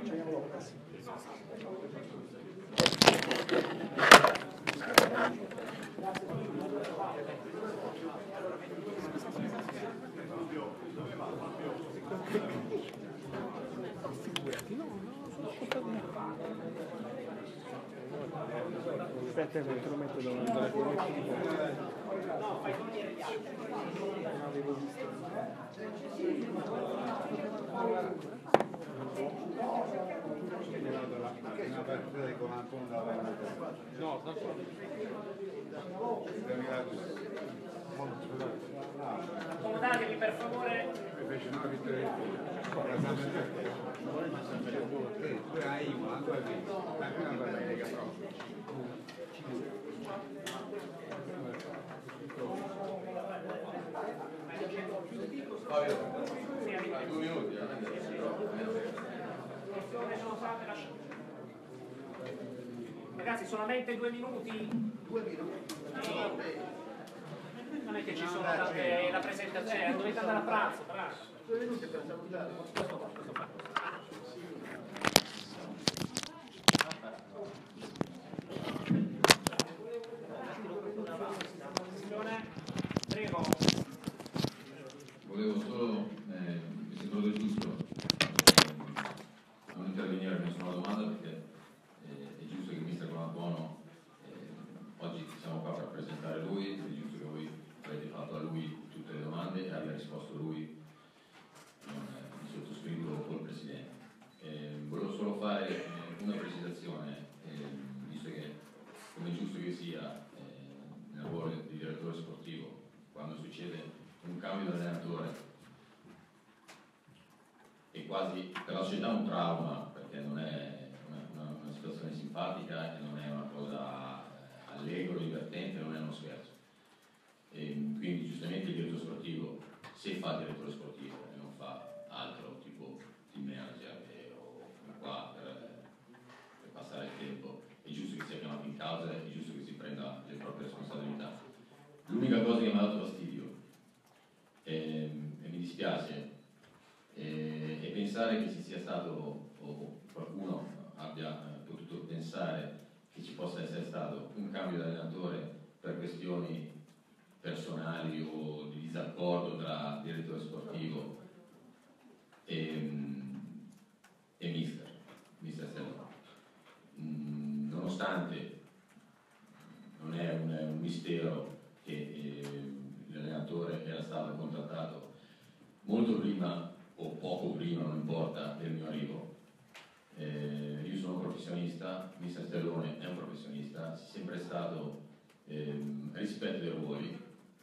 Aspetta che te lo metto davanti alla No, fai venire gli altri. non avevo visto. Una partita di quarantuno da No, sta Accomodatevi per favore. fece una vittoria tu hai Imola, tu hai vinto anche una bella Lega Pro. Due minuti, Ragazzi, solamente due minuti. Due minuti. Non è che ci sono tante la presentazione, dovete andare a pranzo, bravo. Due minuti per salutare. Prego. Volevo solo, eh, mi sembra del giusto, eh, non intervenire in nessuna domanda perché eh, è giusto che il mister Buono eh, oggi siamo qua per presentare lui, è giusto che voi avete fatto a lui tutte le domande e abbia risposto lui, non eh, il sottoscritto o il Presidente. Eh, volevo solo fare eh, una precisazione, eh, visto che come è giusto che sia eh, nel lavoro di direttore sportivo, quando succede un cambio di allenatore è quasi per la società un trauma, perché non è una, una, una situazione simpatica e non è una cosa allegro, divertente, non è uno scherzo. E quindi giustamente il direttore sportivo, se fa il direttore sportivo e non fa altro tipo team manager e, o qua per, per passare il tempo, è giusto che sia chiamato in causa, è giusto che si prenda le proprie responsabilità. L'unica cosa che mi ha dato fastidio e, e mi dispiace e, e pensare che ci sia stato o qualcuno abbia potuto pensare che ci possa essere stato un cambio di allenatore per questioni personali o di disaccordo tra direttore sportivo e, e mister, mister Stellone. Mm, nonostante non è un, un mistero che eh, l'allenatore era stato contattato molto prima o poco prima, non importa, del mio arrivo. Eh, io sono un professionista, mister Stellone è un professionista, c'è sempre stato eh, rispetto dei ruoli,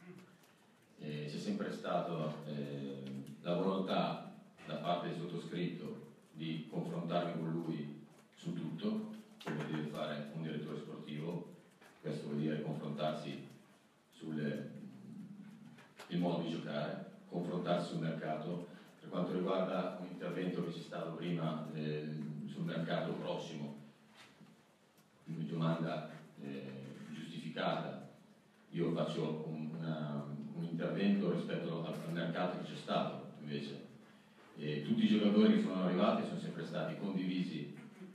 eh, c'è sempre stata eh, la volontà da parte del sottoscritto di confrontarmi con lui su tutto, come deve fare un direttore sportivo. Questo vuol dire confrontarsi sul modo di giocare, confrontarsi sul mercato. Per quanto riguarda un intervento che c'è stato prima eh, sul mercato prossimo, una domanda eh, giustificata, io faccio un, una, un intervento rispetto al, al mercato che c'è stato invece. E tutti i giocatori che sono arrivati sono sempre stati condivisi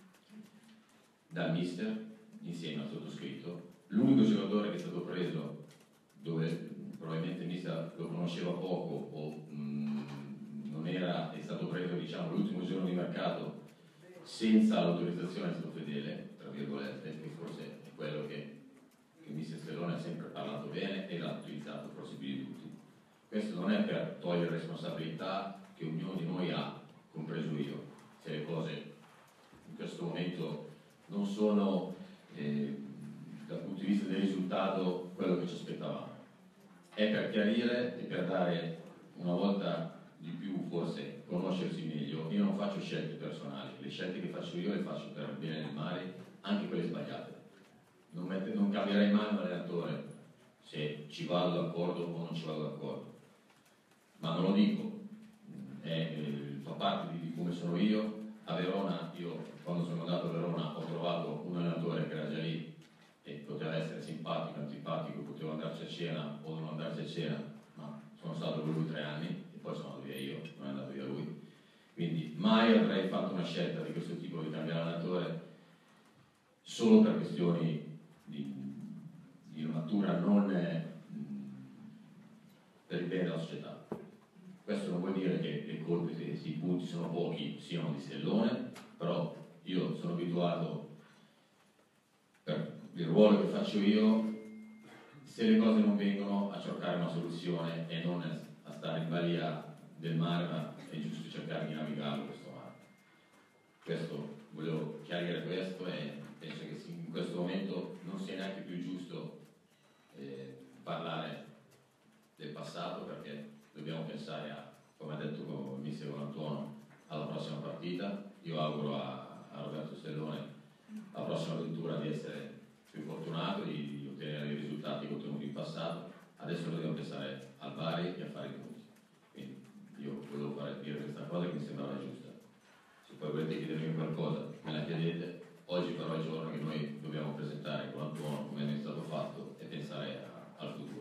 dal mister insieme al sottoscritto. L'unico giocatore che è stato preso dove probabilmente il mister lo conosceva poco o mh, non era, è stato preso diciamo l'ultimo giorno di mercato senza l'autorizzazione, è stato Fedele, tra virgolette, che forse è quello che, che il mister Stellone ha sempre parlato bene e l'ha utilizzato forse più di tutti. Questo non è per togliere responsabilità che ognuno di noi ha, compreso io, se le cose in questo momento non sono eh, dal punto di vista del risultato quello che ci aspettavamo. È per chiarire e per dare una volta di più forse conoscersi meglio. Io non faccio scelte personali, le scelte che faccio io le faccio per il bene del mare, anche quelle sbagliate. Non, mette, non cambierei mai un allenatore se ci vado d'accordo o non ci vado d'accordo, ma non lo dico, è, eh, fa parte di, di come sono io A Verona, io quando sono andato a Verona ho trovato un allenatore che era già lì e poteva essere simpatico, antipatico, potevo andarci a cena o non andarci a cena, ma sono stato con lui tre anni e poi sono andato via io, non è andato via lui. Quindi mai avrei fatto una scelta di questo tipo di cambiare allenatore solo per questioni di, di natura non eh, per il bene della società. Questo non vuol dire che le colpe, se i punti sono pochi, siano di Stellone, però io sono abituato, per il ruolo che faccio io, se le cose non vengono, a cercare una soluzione e non a stare in balia del mare, ma è giusto cercare di navigarlo questo mare. Questo, volevo chiarire questo e penso che in questo momento non sia neanche più giusto eh, parlare del passato, perché dobbiamo pensare a, come ha detto il mister Colantuono, alla prossima partita. Io auguro a, a Roberto Stellone alla prossima avventura di essere più fortunato, di, di ottenere i risultati ottenuti in passato. Adesso dobbiamo pensare al Bari e a fare i punti. Quindi io volevo fare dire questa cosa che mi sembrava giusta. Se poi volete chiedermi qualcosa, me la chiedete. Oggi però è il giorno che noi dobbiamo presentare Colantuono come è stato fatto e pensare a, al futuro.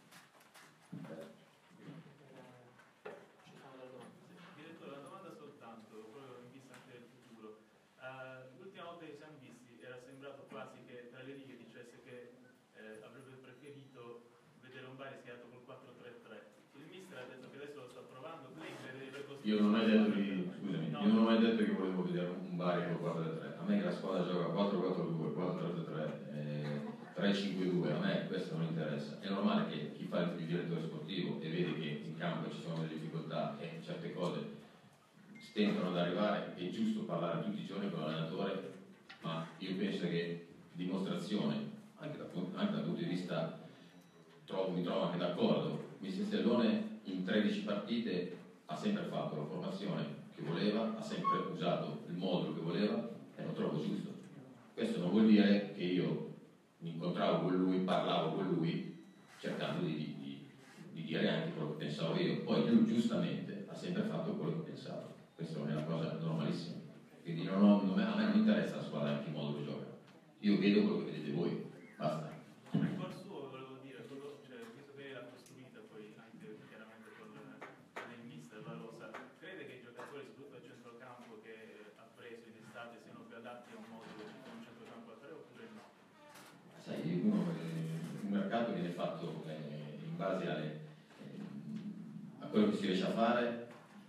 Direttore, una domanda soltanto, proprio in vista anche del futuro. Uh, l'ultima volta che ci siamo visti era sembrato quasi che tra le righe dicesse che eh, avrebbe preferito vedere un Bari schierato col quattro tre tre. Il mister ha detto che adesso lo sta provando, lei crede per così. Io non ho mai detto che, scusami, no. io non ho mai detto che volevo vedere un Bari col quattro tre tre. A me che la squadra gioca quattro quattro due, quattro tre tre, eh, tre cinque due, a me questo non interessa. È normale che chi fa il direttore sportivo e vede che in campo ci sono delle difficoltà e certe cose stentano ad arrivare, è giusto parlare tutti i giorni con l'allenatore, ma io penso che dimostrazione, anche dal, anche dal punto di vista, trovo, mi trovo anche d'accordo, mister Stellone in tredici partite ha sempre fatto la formazione che voleva, ha sempre usato il modulo che voleva e lo trovo giusto. Questo non vuol dire che io mi incontravo con lui, parlavo con lui, cercando di, di, di dire anche quello che pensavo io. Poi lui giustamente ha sempre fatto quello che pensavo. Questa è una cosa normalissima. Quindi non ho, non, a me non interessa la squadra in che modo che gioca. Io vedo quello che vedete voi, basta. Il cuor suo, volevo dire, quello, cioè, visto che l'ha costruita poi anche chiaramente con, con il mister La Rosa, crede che i giocatori, soprattutto a centrocampo che ha preso in estate, siano più adatti a un modulo con un centrocampo a tre oppure no? Sai, uno, eh, un mercato viene fatto eh, in base alle, eh, a quello che si riesce a fare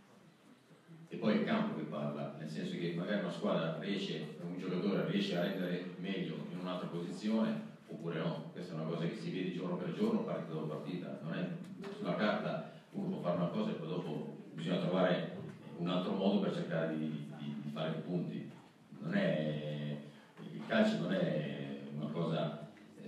e poi il campo che parla, nel senso che magari una squadra riesce, un giocatore riesce a rendere meglio in un'altra posizione oppure no. Questa è una cosa che si vede giorno per giorno, partita dopo partita. Non è sulla carta uno può fare una cosa e poi dopo bisogna trovare un altro modo per cercare di, di, di fare i punti. Non è, il calcio non è una cosa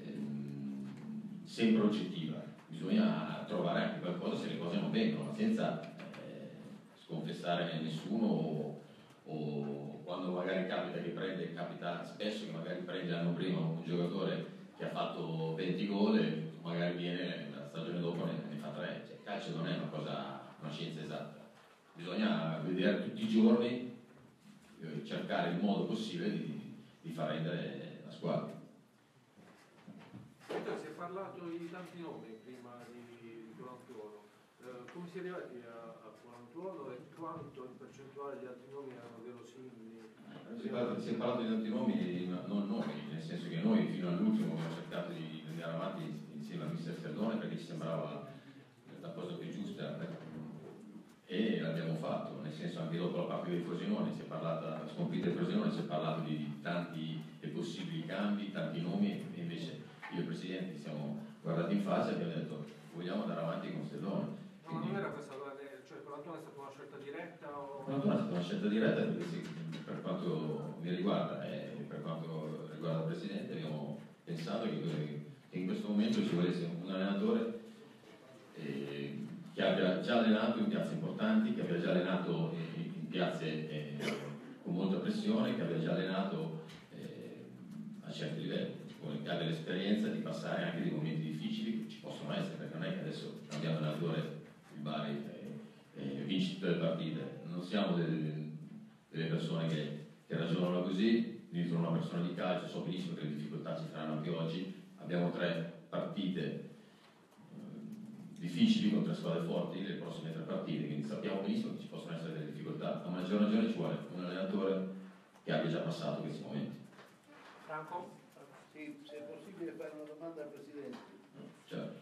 ehm, sempre oggettiva, bisogna trovare anche qualcosa se le cose non vengono, ma senza confessare nessuno o, o quando magari capita che prende, capita spesso che magari prende l'anno prima un giocatore che ha fatto venti gol e magari viene la stagione dopo ne, ne fa tre. Cioè, il calcio non è una cosa, una scienza esatta, bisogna vedere tutti i giorni, eh, cercare il modo possibile di, di far rendere la squadra. Si è parlato di tanti nomi prima di Colantuono, eh, come si è arrivati a, a Colantuono e quanto in percentuale gli altri nomi erano verosimili? Si è parlato, si è parlato di tanti nomi, non nomi, nel senso che noi fino all'ultimo abbiamo cercato di andare avanti insieme a mister Stellone perché ci sembrava la cosa più giusta e l'abbiamo fatto, nel senso anche dopo la partita di Frosinone si è parlato, la sconfitta di Frosinone si è parlato di tanti e possibili cambi, tanti nomi e invece io e il Presidente ci siamo guardati in faccia e abbiamo detto vogliamo andare avanti con Stellone. No, ma non era questa, cioè Colantuono è stata una scelta diretta? O... Colantuono è stata una scelta diretta perché sì, per quanto mi riguarda e per quanto riguarda il Presidente abbiamo pensato che, che in questo momento ci volesse un allenatore eh, che abbia già allenato in piazze importanti, che abbia già allenato eh, in piazze eh, con molta pressione, che abbia già allenato eh, a certi livelli, che abbia l'esperienza di passare anche dei momenti difficili che ci possono essere, perché non è che adesso cambiamo allenatore il Bari e, e vinci tutte le partite, non siamo del, delle persone che, che ragionano così. Io sono una persona di calcio, so benissimo che le difficoltà ci saranno anche oggi. Abbiamo tre partite eh, difficili con tre squadre forti le prossime tre partite, quindi sappiamo benissimo che ci possono essere delle difficoltà. A maggior ragione ci vuole un allenatore che abbia già passato questi momenti. Franco? Sì, se è possibile fare una domanda al Presidente. Certo.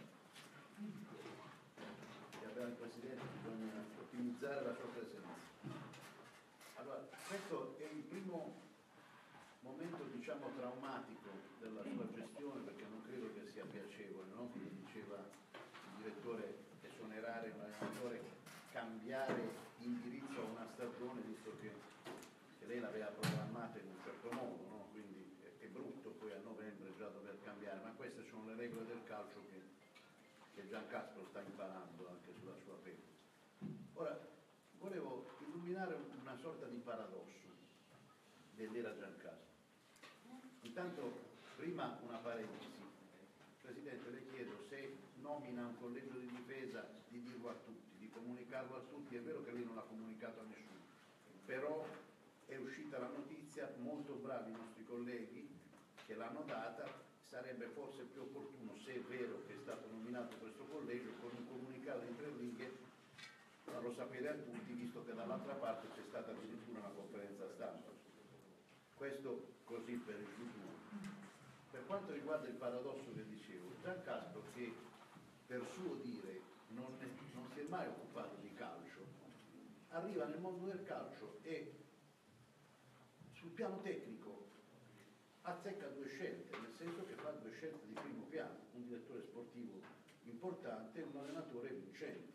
Che abbiamo il Presidente, bisogna ottimizzare la sua presenza. Allora, questo è il primo momento, diciamo, traumatico della sua gestione, perché non credo che sia piacevole, no? Come diceva il direttore, che suona rare un allenatore cambiare indirizzo a una stagione, visto che, che lei l'aveva programmata in un certo modo, no? Quindi è, è brutto poi a novembre già dover cambiare, ma queste sono le regole del calcio che, che Giancastro sta imparando anche sulla sua pelle. Ora, volevo illuminare una sorta di paradosso dell'era Giancastro. Intanto, prima una parentesi. Presidente, le chiedo se nomina un collegio di difesa di dirlo a tutti, di comunicarlo a tutti. È vero che lei non l'ha comunicato a nessuno, però è uscita la notizia, molto bravi i nostri colleghi che l'hanno data. Sarebbe forse più opportuno, se è vero che è stato nominato questo collegio, con un comunicato di tre righe farlo sapere a tutti, visto che dall'altra parte c'è stata addirittura una conferenza stampa. Questo così per il futuro. Per quanto riguarda il paradosso che dicevo, Giancastro, che per suo dire non, è, non si è mai occupato di calcio, arriva nel mondo del calcio e sul piano tecnico azzecca due scelte, nel senso che fa due scelte di primo piano, un direttore sportivo importante e un allenatore vincente.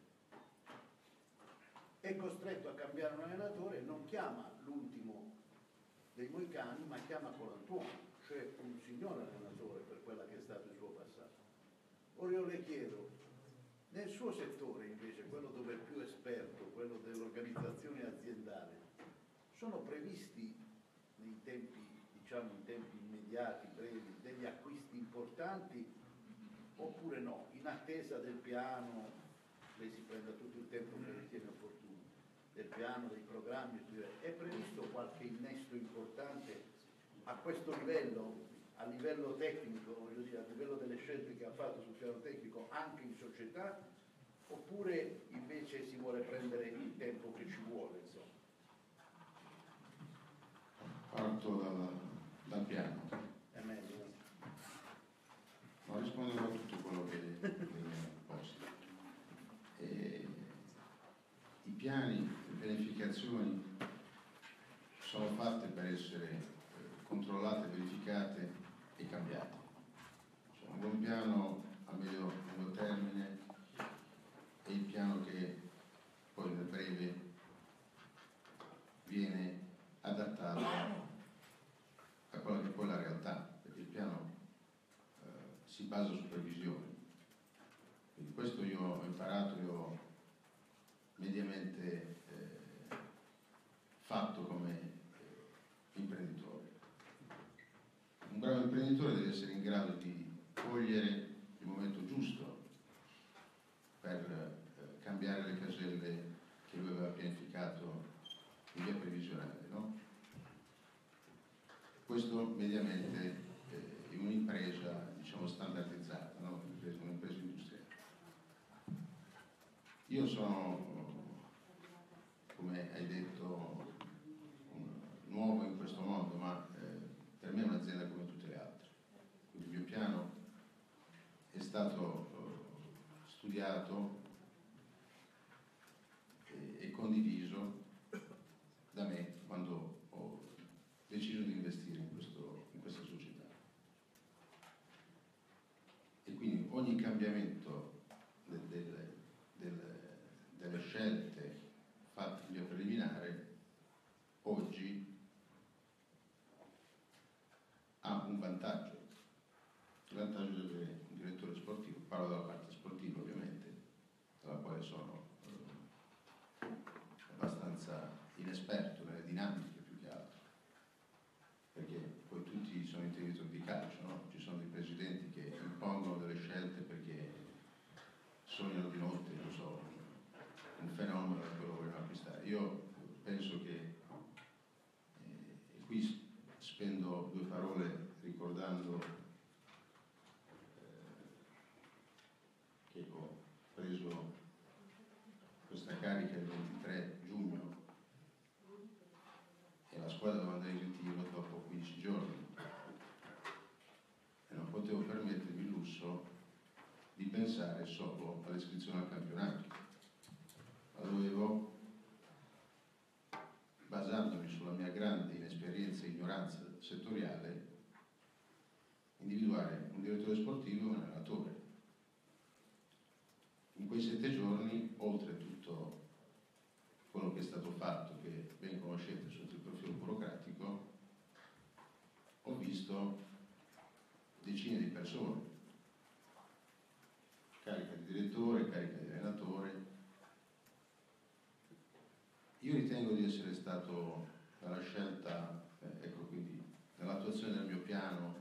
È costretto a cambiare un allenatore e non chiama l'ultimo dei Moicani, ma chiama Colantuono, cioè un signor allenatore per quella che è stato il suo passato. Ora io le chiedo, nel suo settore invece, quello dove è più esperto, quello dell'organizzazione aziendale, sono previsti nei tempi, diciamo in tempi immediati, brevi, degli acquisti importanti oppure no? In attesa del piano, lei si prenda tutto il tempo che ritiene opportuno, del piano, dei programmi, è previsto qualche innesto importante a questo livello, a livello tecnico, voglio dire, a livello delle scelte che ha fatto sul piano tecnico anche in società, oppure invece si vuole prendere il tempo che ci vuole, insomma? Parto dal, dal piano. È meglio. Non rispondo a tutto quello che mi ha posto. E i piani, le pianificazioni sono fatte per essere eh, controllate, verificate e cambiate. Cioè, un buon piano a medio lungo termine è il piano che poi nel breve viene adattato a quella che è poi la realtà, perché il piano eh, si basa su previsioni. Quindi questo io ho imparato, io ho mediamente eh, fatto come eh, imprenditore. Un bravo imprenditore deve essere in grado di cogliere il momento giusto per eh, cambiare le caselle che lui aveva pianificato in via previsionale, no? Questo mediamente eh, in un'impresa, diciamo, standardizzata, no? Un'impresa, un'impresa industriale. Io sono, come hai detto, nuovo in questo mondo, ma eh, per me è un'azienda come tutte le altre. Quindi il mio piano è stato eh, studiato e, e condiviso da me quando ho deciso di investire in, questo, in questa società. E quindi ogni cambiamento del, del, del, delle scelte fatte in via preliminare oggi ha un vantaggio, il vantaggio di avere un direttore sportivo, parlo della parte sportiva ovviamente, dalla quale sono eh, abbastanza inesperto nelle dinamiche più che altro, perché poi tutti sono intenditori di calcio, no? Ci sono dei presidenti che impongono delle scelte perché sognano di notte, non so, un fenomeno e poi lo vogliono acquistare. Io penso che qui spendo due parole ricordando eh, che ho preso questa carica il ventitré giugno e la squadra doveva andare in ritiro dopo quindici giorni e non potevo permettermi il lusso di pensare solo all'iscrizione al campionato, ma dovevo, basandomi sulla mia grande inesperienza e ignoranza settoriale, individuare un direttore sportivo e un allenatore. In quei sette giorni, oltre a tutto quello che è stato fatto, che ben conoscete sotto il profilo burocratico, ho visto decine di persone, carica di direttore, carica di allenatore. Io ritengo di essere stato nella scelta, eh, ecco quindi, nell'attuazione del mio piano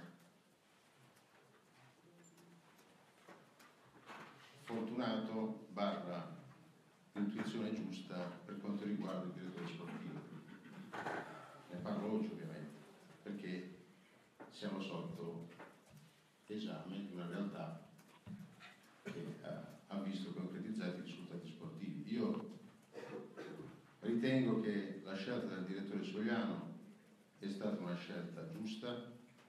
fortunato barra intuizione giusta per quanto riguarda il direttore sportivo. Ne parlo oggi ovviamente, perché siamo sotto esame di una realtà che ha, ha visto concretizzati i risultati sportivi. Io ritengo che la scelta del direttore Sogliano è stata una scelta giusta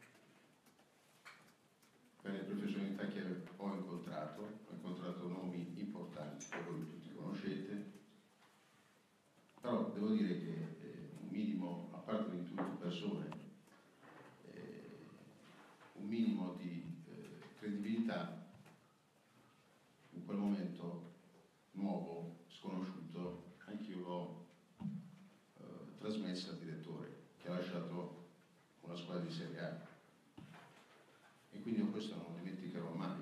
per le professionalità che ho incontrato, ho incontrato nomi importanti che voi tutti conoscete, però devo dire che eh, un minimo, a parte ventidue persone, eh, un minimo di eh, credibilità in quel momento nuovo, sconosciuto, anch'io l'ho eh, trasmessa al direttore che ha lasciato una squadra di Serie A e quindi io questo non lo dimenticherò mai.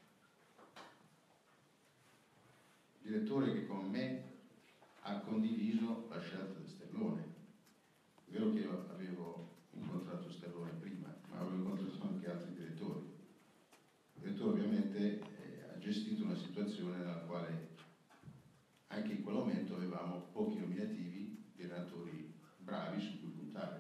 Direttore che con me ha condiviso la scelta del Stellone. È vero che io avevo incontrato Stellone prima, ma avevo incontrato anche altri direttori. Il direttore ovviamente eh, ha gestito una situazione nella quale anche in quel momento avevamo pochi nominativi di allenatori bravi su cui puntare.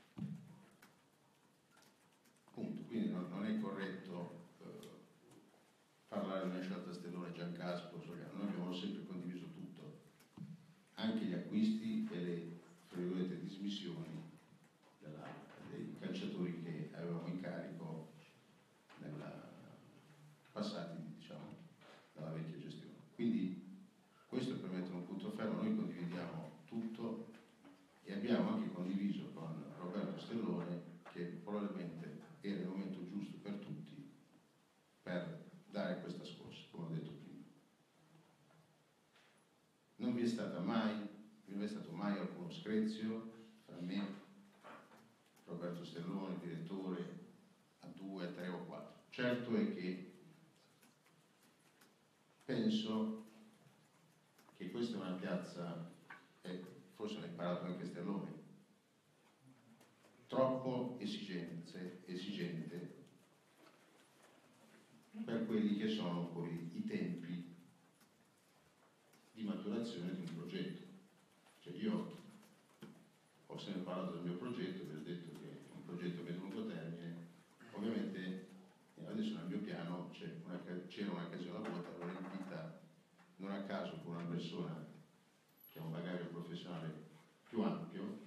Punto. Quindi non, non è corretto eh, parlare di una scelta Stellone, Giancaspo, Sogliano. Noi abbiamo sempre condiviso tutto, anche gli acquisti e le frequenti dismissioni della, dei calciatori che avevamo in carico nella, passati, diciamo, dalla vecchia gestione. Quindi questo per mettere un punto fermo, noi condividiamo tutto e abbiamo anche condiviso con Roberto Stellone che probabilmente era il momento giusto per tutti per dare questa scossa, come ho detto prima. Non vi è stata mai, non vi è stato mai alcuno screzio tra me, Roberto Stellone, direttore, a due, a tre o quattro. Certo è che penso che questa è una piazza, e forse l'ha imparato anche Stellone, troppo esigenze, esigente per quelli che sono poi i tempi di maturazione di un progetto. Cioè io ho sempre parlato del mio progetto, vi ho detto che è un progetto medio lungo termine, ovviamente adesso nel mio piano c'è una, c'era una casella vuota, allora in vita non a caso con una persona che ha un bagaglio professionale più ampio,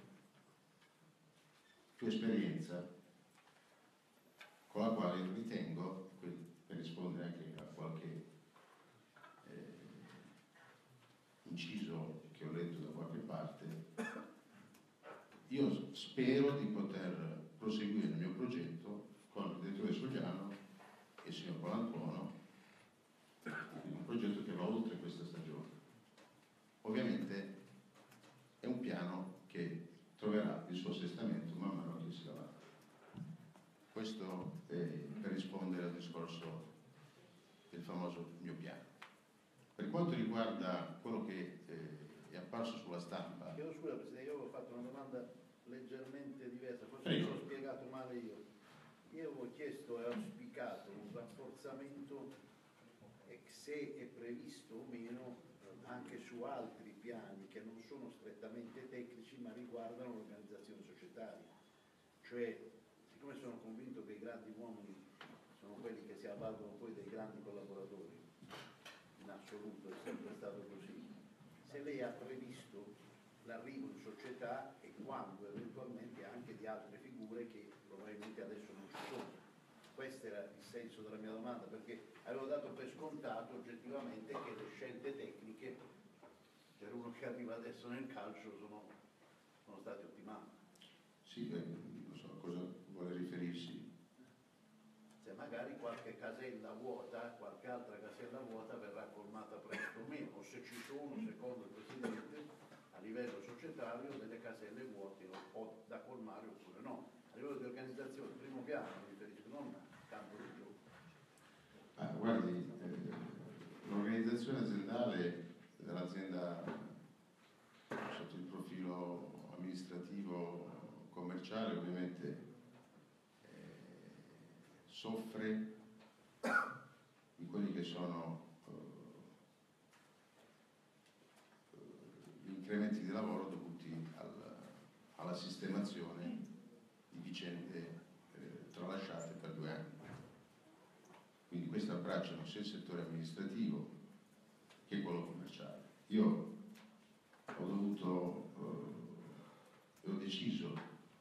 più esperienza, con la quale ritengo, per rispondere anche a qualche eh, inciso che ho letto da qualche parte, io spero di poter proseguire il mio progetto con il direttore Sogliano e il signor Colantuono, un progetto che va oltre questa stagione. Ovviamente è un piano che troverà il suo assestamento man mano che si avanza. Questo è per rispondere al discorso del famoso mio piano. Per quanto riguarda quello che eh, è apparso sulla stampa... Chiedo scusa Presidente, io avevo fatto una domanda leggermente diversa, forse Prego. mi sono spiegato male io. Io avevo chiesto e auspicato un rafforzamento, e se è previsto o meno, anche su altri piani che non sono strettamente tecnici ma riguardano l'organizzazione societaria. cioè siccome sono convinto che i grandi uomini sono quelli che si avvalgono poi dei grandi collaboratori, in assoluto è sempre stato così, se lei ha previsto l'arrivo in società e quando eventualmente anche di altre figure che probabilmente adesso non ci sono. Questo era il senso della mia domanda, perché avevo dato per scontato oggettivamente che le scelte tecniche per uno che arriva adesso nel calcio sono, sono state ottimali. Sì, beh, non so a cosa vuole riferirsi. Se magari qualche casella vuota, qualche altra casella vuota verrà colmata presto o meno, o se ci sono, secondo il Presidente, a livello societario delle caselle vuote o, o da colmare oppure no. A livello di organizzazione, primo piano, mi riferisco, non campo di gioco. Ah, guardi, eh, l'organizzazione aziendale dell'azienda sotto il profilo amministrativo commerciale ovviamente eh, soffre di quelli che sono eh, gli incrementi di lavoro dovuti al, alla sistemazione di vicende eh, tralasciate per due anni. Quindi queste abbracciano sia il settore amministrativo che quello commerciale. Io ho dovuto, eh, ho deciso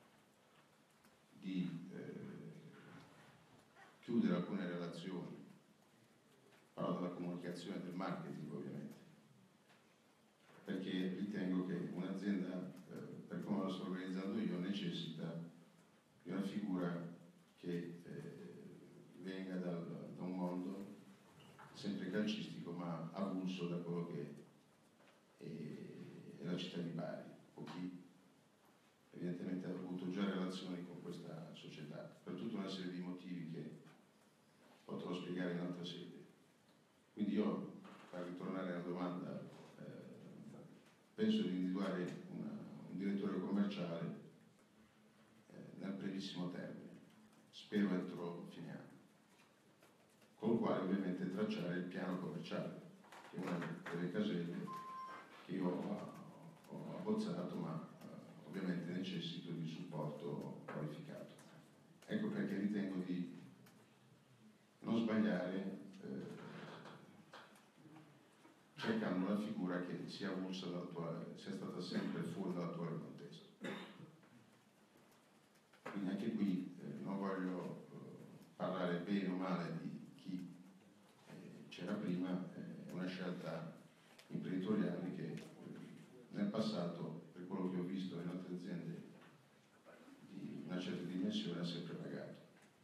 di eh, chiudere alcune relazioni, parlo della comunicazione e del marketing ovviamente, perché ritengo che un'azienda, eh, per come la sto organizzando io, necessita di una figura che eh, venga dal, da un mondo sempre calcistico ma avulso da quello che è la città di Bari, o chi evidentemente ha avuto già relazioni con questa società, per tutta una serie di motivi che potrò spiegare in altra sede. Quindi io, per ritornare alla domanda, eh, penso di individuare una, un direttore commerciale eh, nel brevissimo termine, spero entro fine anno, con il quale ovviamente tracciare il piano commerciale, che è una delle caselle che io ho, ho abbozzato, ma eh, ovviamente necessito di supporto qualificato. Ecco perché ritengo di non sbagliare eh, cercando una figura che sia avulsa dall'attuale, sia stata sempre fuori dall'attuale contesto. Quindi anche qui eh, non voglio eh, parlare bene o male di chi eh, c'era prima, eh, è una scelta imprenditoriale che eh, nel passato, per quello che ho visto in altre aziende di una certa dimensione, ha sempre pagato.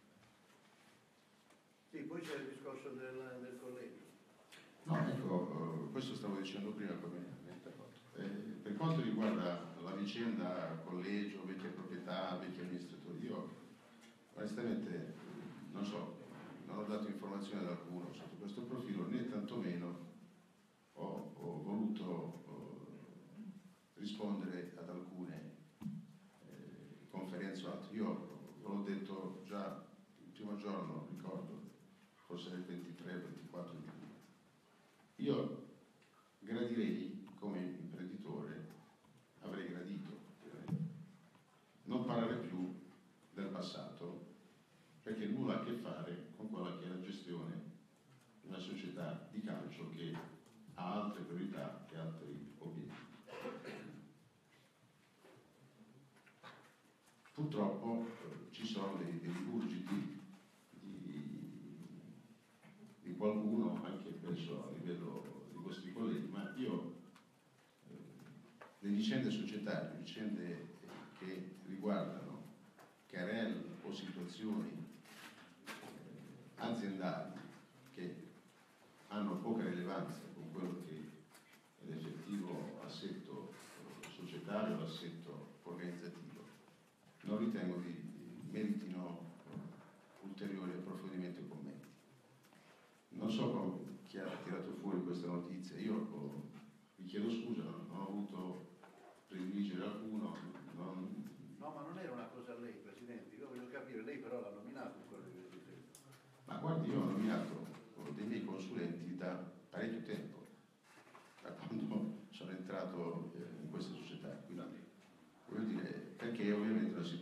Sì, poi c'è il discorso del, del collegio. No, ecco, eh, questo stavo dicendo prima come mi ha interrotto. Eh, per quanto riguarda la vicenda collegio, vecchia proprietà, vecchi amministratori, io onestamente non so, non ho dato informazioni ad alcuno sotto questo profilo, né tantomeno ho, ho voluto eh, rispondere ad alcune eh, conferenze o altro. Io ve l'ho detto già il primo giorno, ricordo, forse il ventitré ventiquattro di luglio. Io gradirei, come imprenditore, avrei gradito non parlare più del passato, perché nulla ha a che fare con quella che è la gestione di una società di calcio che ha altre priorità e altri obiettivi. Purtroppo eh, ci sono dei, dei rigurgiti di, di qualcuno, anche penso a livello di vostri colleghi, ma io eh, le vicende societarie, vicende che riguardano querel o situazioni eh, aziendali che hanno poca rilevanza con quello che è l'effettivo assetto societario, l'assetto organizzativo, non ritengo di meritino ulteriori approfondimenti o commenti. Non so come, chi ha tirato fuori questa notizia, io ho, vi chiedo scusa, non, non ho avuto privilegio alcuno. Non... No, ma non era una cosa a lei, Presidente, io voglio capire, lei però l'ha nominato quello che vi dite. Ma guardi, io ho nominato dei miei consulenti da parecchio tempo, da quando sono entrato in questa società, quindi voglio dire, perché ovviamente la situa- era una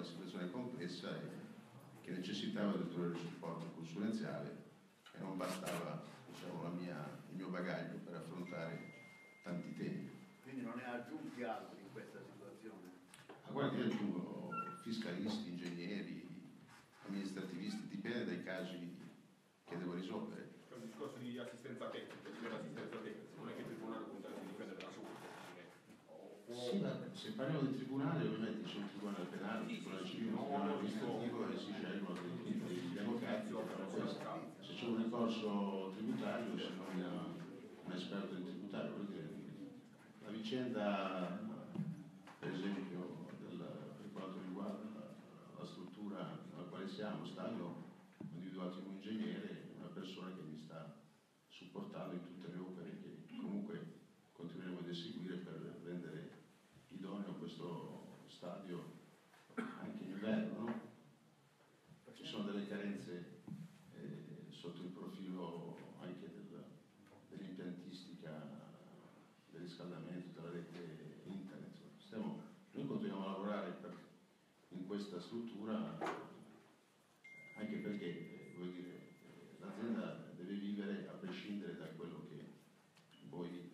una situazione complessa e che necessitava di ottenere supporto consulenziale e non bastava, diciamo, la mia, il mio bagaglio per affrontare tanti temi. Quindi non ne ha aggiunti altri in questa situazione? Ma guardi, io aggiungo fiscalisti, ingegneri, amministrativisti, dipende dai casi che devo risolvere. È un discorso di assistenza tecnica, di assistenza tecnica, non è che il tribunale può andare a difendere da solo. Sì, ma se parliamo di tribunale, ovviamente c'è un tribunale penale, un tribunale civile, un tribunale amministrativo e si scelgono degli avvocati che fanno questo. Se c'è un ricorso tributario si nomina un esperto di tributario. Vuol dire, la vicenda, per esempio, del, per quanto riguarda la, la struttura nella quale siamo, stanno individuato un ingegnere, una persona che mi sta supportando in tutte le opere che comunque continueremo ad eseguire per rendere idoneo questo stadio anche in inverno, no? Ci sono delle carenze eh, sotto il profilo anche del, dell'impiantistica, del riscaldamento, della rete internet. Stiamo, noi continuiamo a lavorare per, in questa struttura anche perché eh, vuol dire, eh, l'azienda deve vivere a prescindere da quello che voi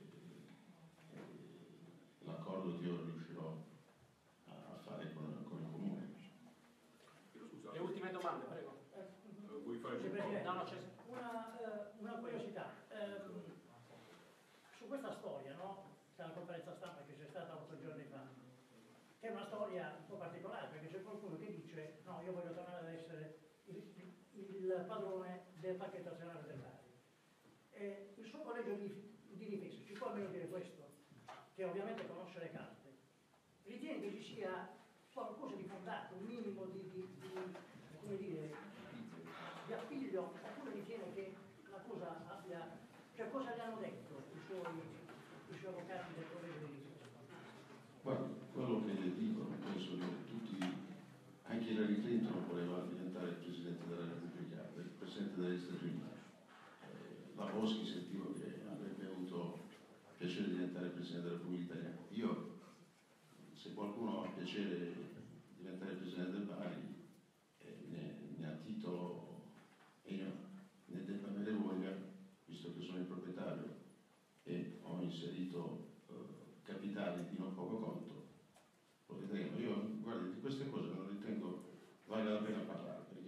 l'accordo che io riuscirò a fare con, con il comune. Le ultime domande, prego. Vuoi fare Sì, il Presidente, no, no, c'è... una, eh, una curiosità. Ehm, su questa storia, no? Della conferenza stampa che c'è stata otto giorni fa, che è una storia un po' particolare, perché c'è qualcuno che dice no, io voglio tornare ad essere il, il padrone del pacchetto azionario del Bari. E il suo collegio di, di difesa ci può almeno dire questo? Che ovviamente conosce le carte, ritiene che ci sia qualcosa di fondato, un minimo di, di, di, come dire, di appiglio, oppure ritiene che la cosa abbia, cioè cosa gli hanno detto i suoi, i suoi avvocati del collegio di difesa? Guarda, quello che le dicono, penso che tutti, anche Hillary Clinton voleva diventare il Presidente della Repubblica, il Presidente degli Stati Uniti. Eh, la Boschi sentivo che avrebbe avuto piacere di diventare Presidente della Repubblica Italiana. Io, se qualcuno ha piacere di diventare Presidente del Bari, eh, ne, ne ha titolo e io ne debba avere voglia, visto che sono il proprietario e ho inserito eh, capitali di non poco conto, lo vedremo. Io, guardi, di queste cose non ritengo vale la pena parlare, perché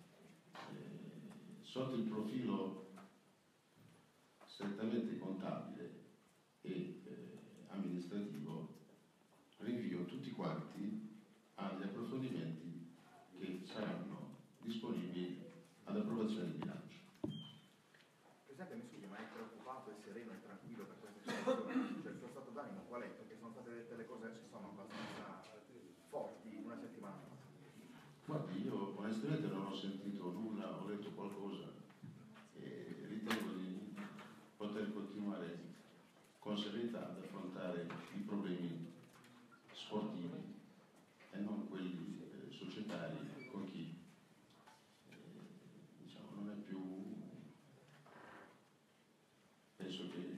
eh, sotto il profilo strettamente contabile e eh, amministrativo rinvio tutti quanti agli approfondimenti che saranno disponibili ad approvazione del bilancio. Presidente, mi scusi, ma è preoccupato e sereno e tranquillo per questa situazione? Cioè il suo stato d'animo qual è? Perché sono state dette le cose che sono abbastanza forti una settimana fa. Guardi, io onestamente non ho sentito nulla, ho letto qualcosa e ritengo di poter continuare con serenità ad affrontare i problemi sportivi e non quelli eh, societari con chi eh, diciamo, non è più, penso che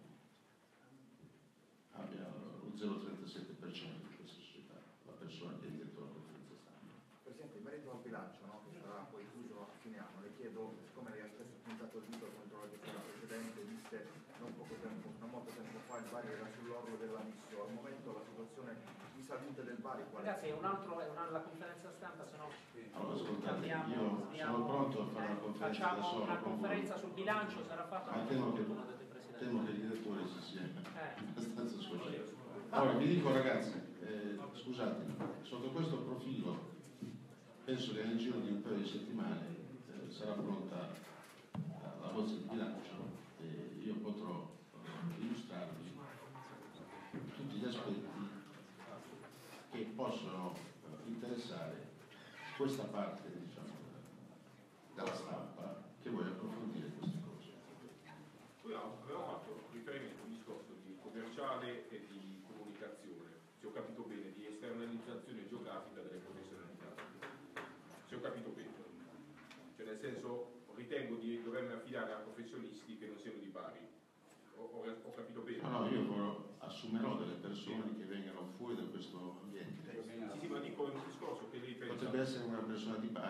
abbia lo zero virgola trentasette per cento di questa società, la persona che è dietro la conferenza stampa. Presidente, in merito al bilancio, no, che sarà poi chiuso a fine anno, le chiedo, siccome lei ha spesso puntato il dito contro la gestione precedente, disse non poco tempo, non molto tempo fa il Bari era sull'orlo dell'abisso, al momento la situazione di salute del Bari qual è? Ragazzi, è un altro, è una, la conferenza stampa, se no allora, ascoltate, cambiamo, io cambiamo, sono pronto a fare una conferenza facciamo da solo. una conferenza sul bilancio, sarà fatta Ma una temo che, temo che il direttore si sia abbastanza scocciato. Ora vi dico ragazzi, eh, scusate, sotto questo profilo penso che nel giro di un paio di settimane eh, sarà pronta la bozza di bilancio e io potrò eh, illustrarvi tutti gli aspetti che possono eh, interessare questa parte, diciamo, della stampa che vuole approfondire queste cose. Poi avevamo fatto riferimento a un discorso di commerciale e di comunicazione, se ho capito bene, di esternalizzazione geografica delle professionalità. Se ho capito bene, cioè nel senso ritengo di dovermi affidare a professionisti che non siano di Bari. Ho, ho, ho capito bene? No, no, io vorrò, assumerò delle persone che vengano fuori da questo ambiente. Sì, sì, ma dico in un discorso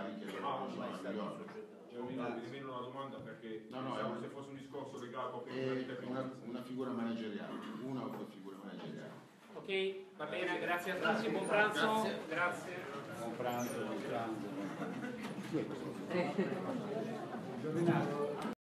incarichi e Ah, sono mai stato milioni. Germinato, nemmeno una domanda perché No, no, diciamo, è- se fosse un discorso legato a È una, una figura manageriale, una o due figure manageriali. Ok, va bene, grazie a tutti, buon pranzo. Grazie. Grazie. Buon pranzo, buon pranzo. Giovinazzo,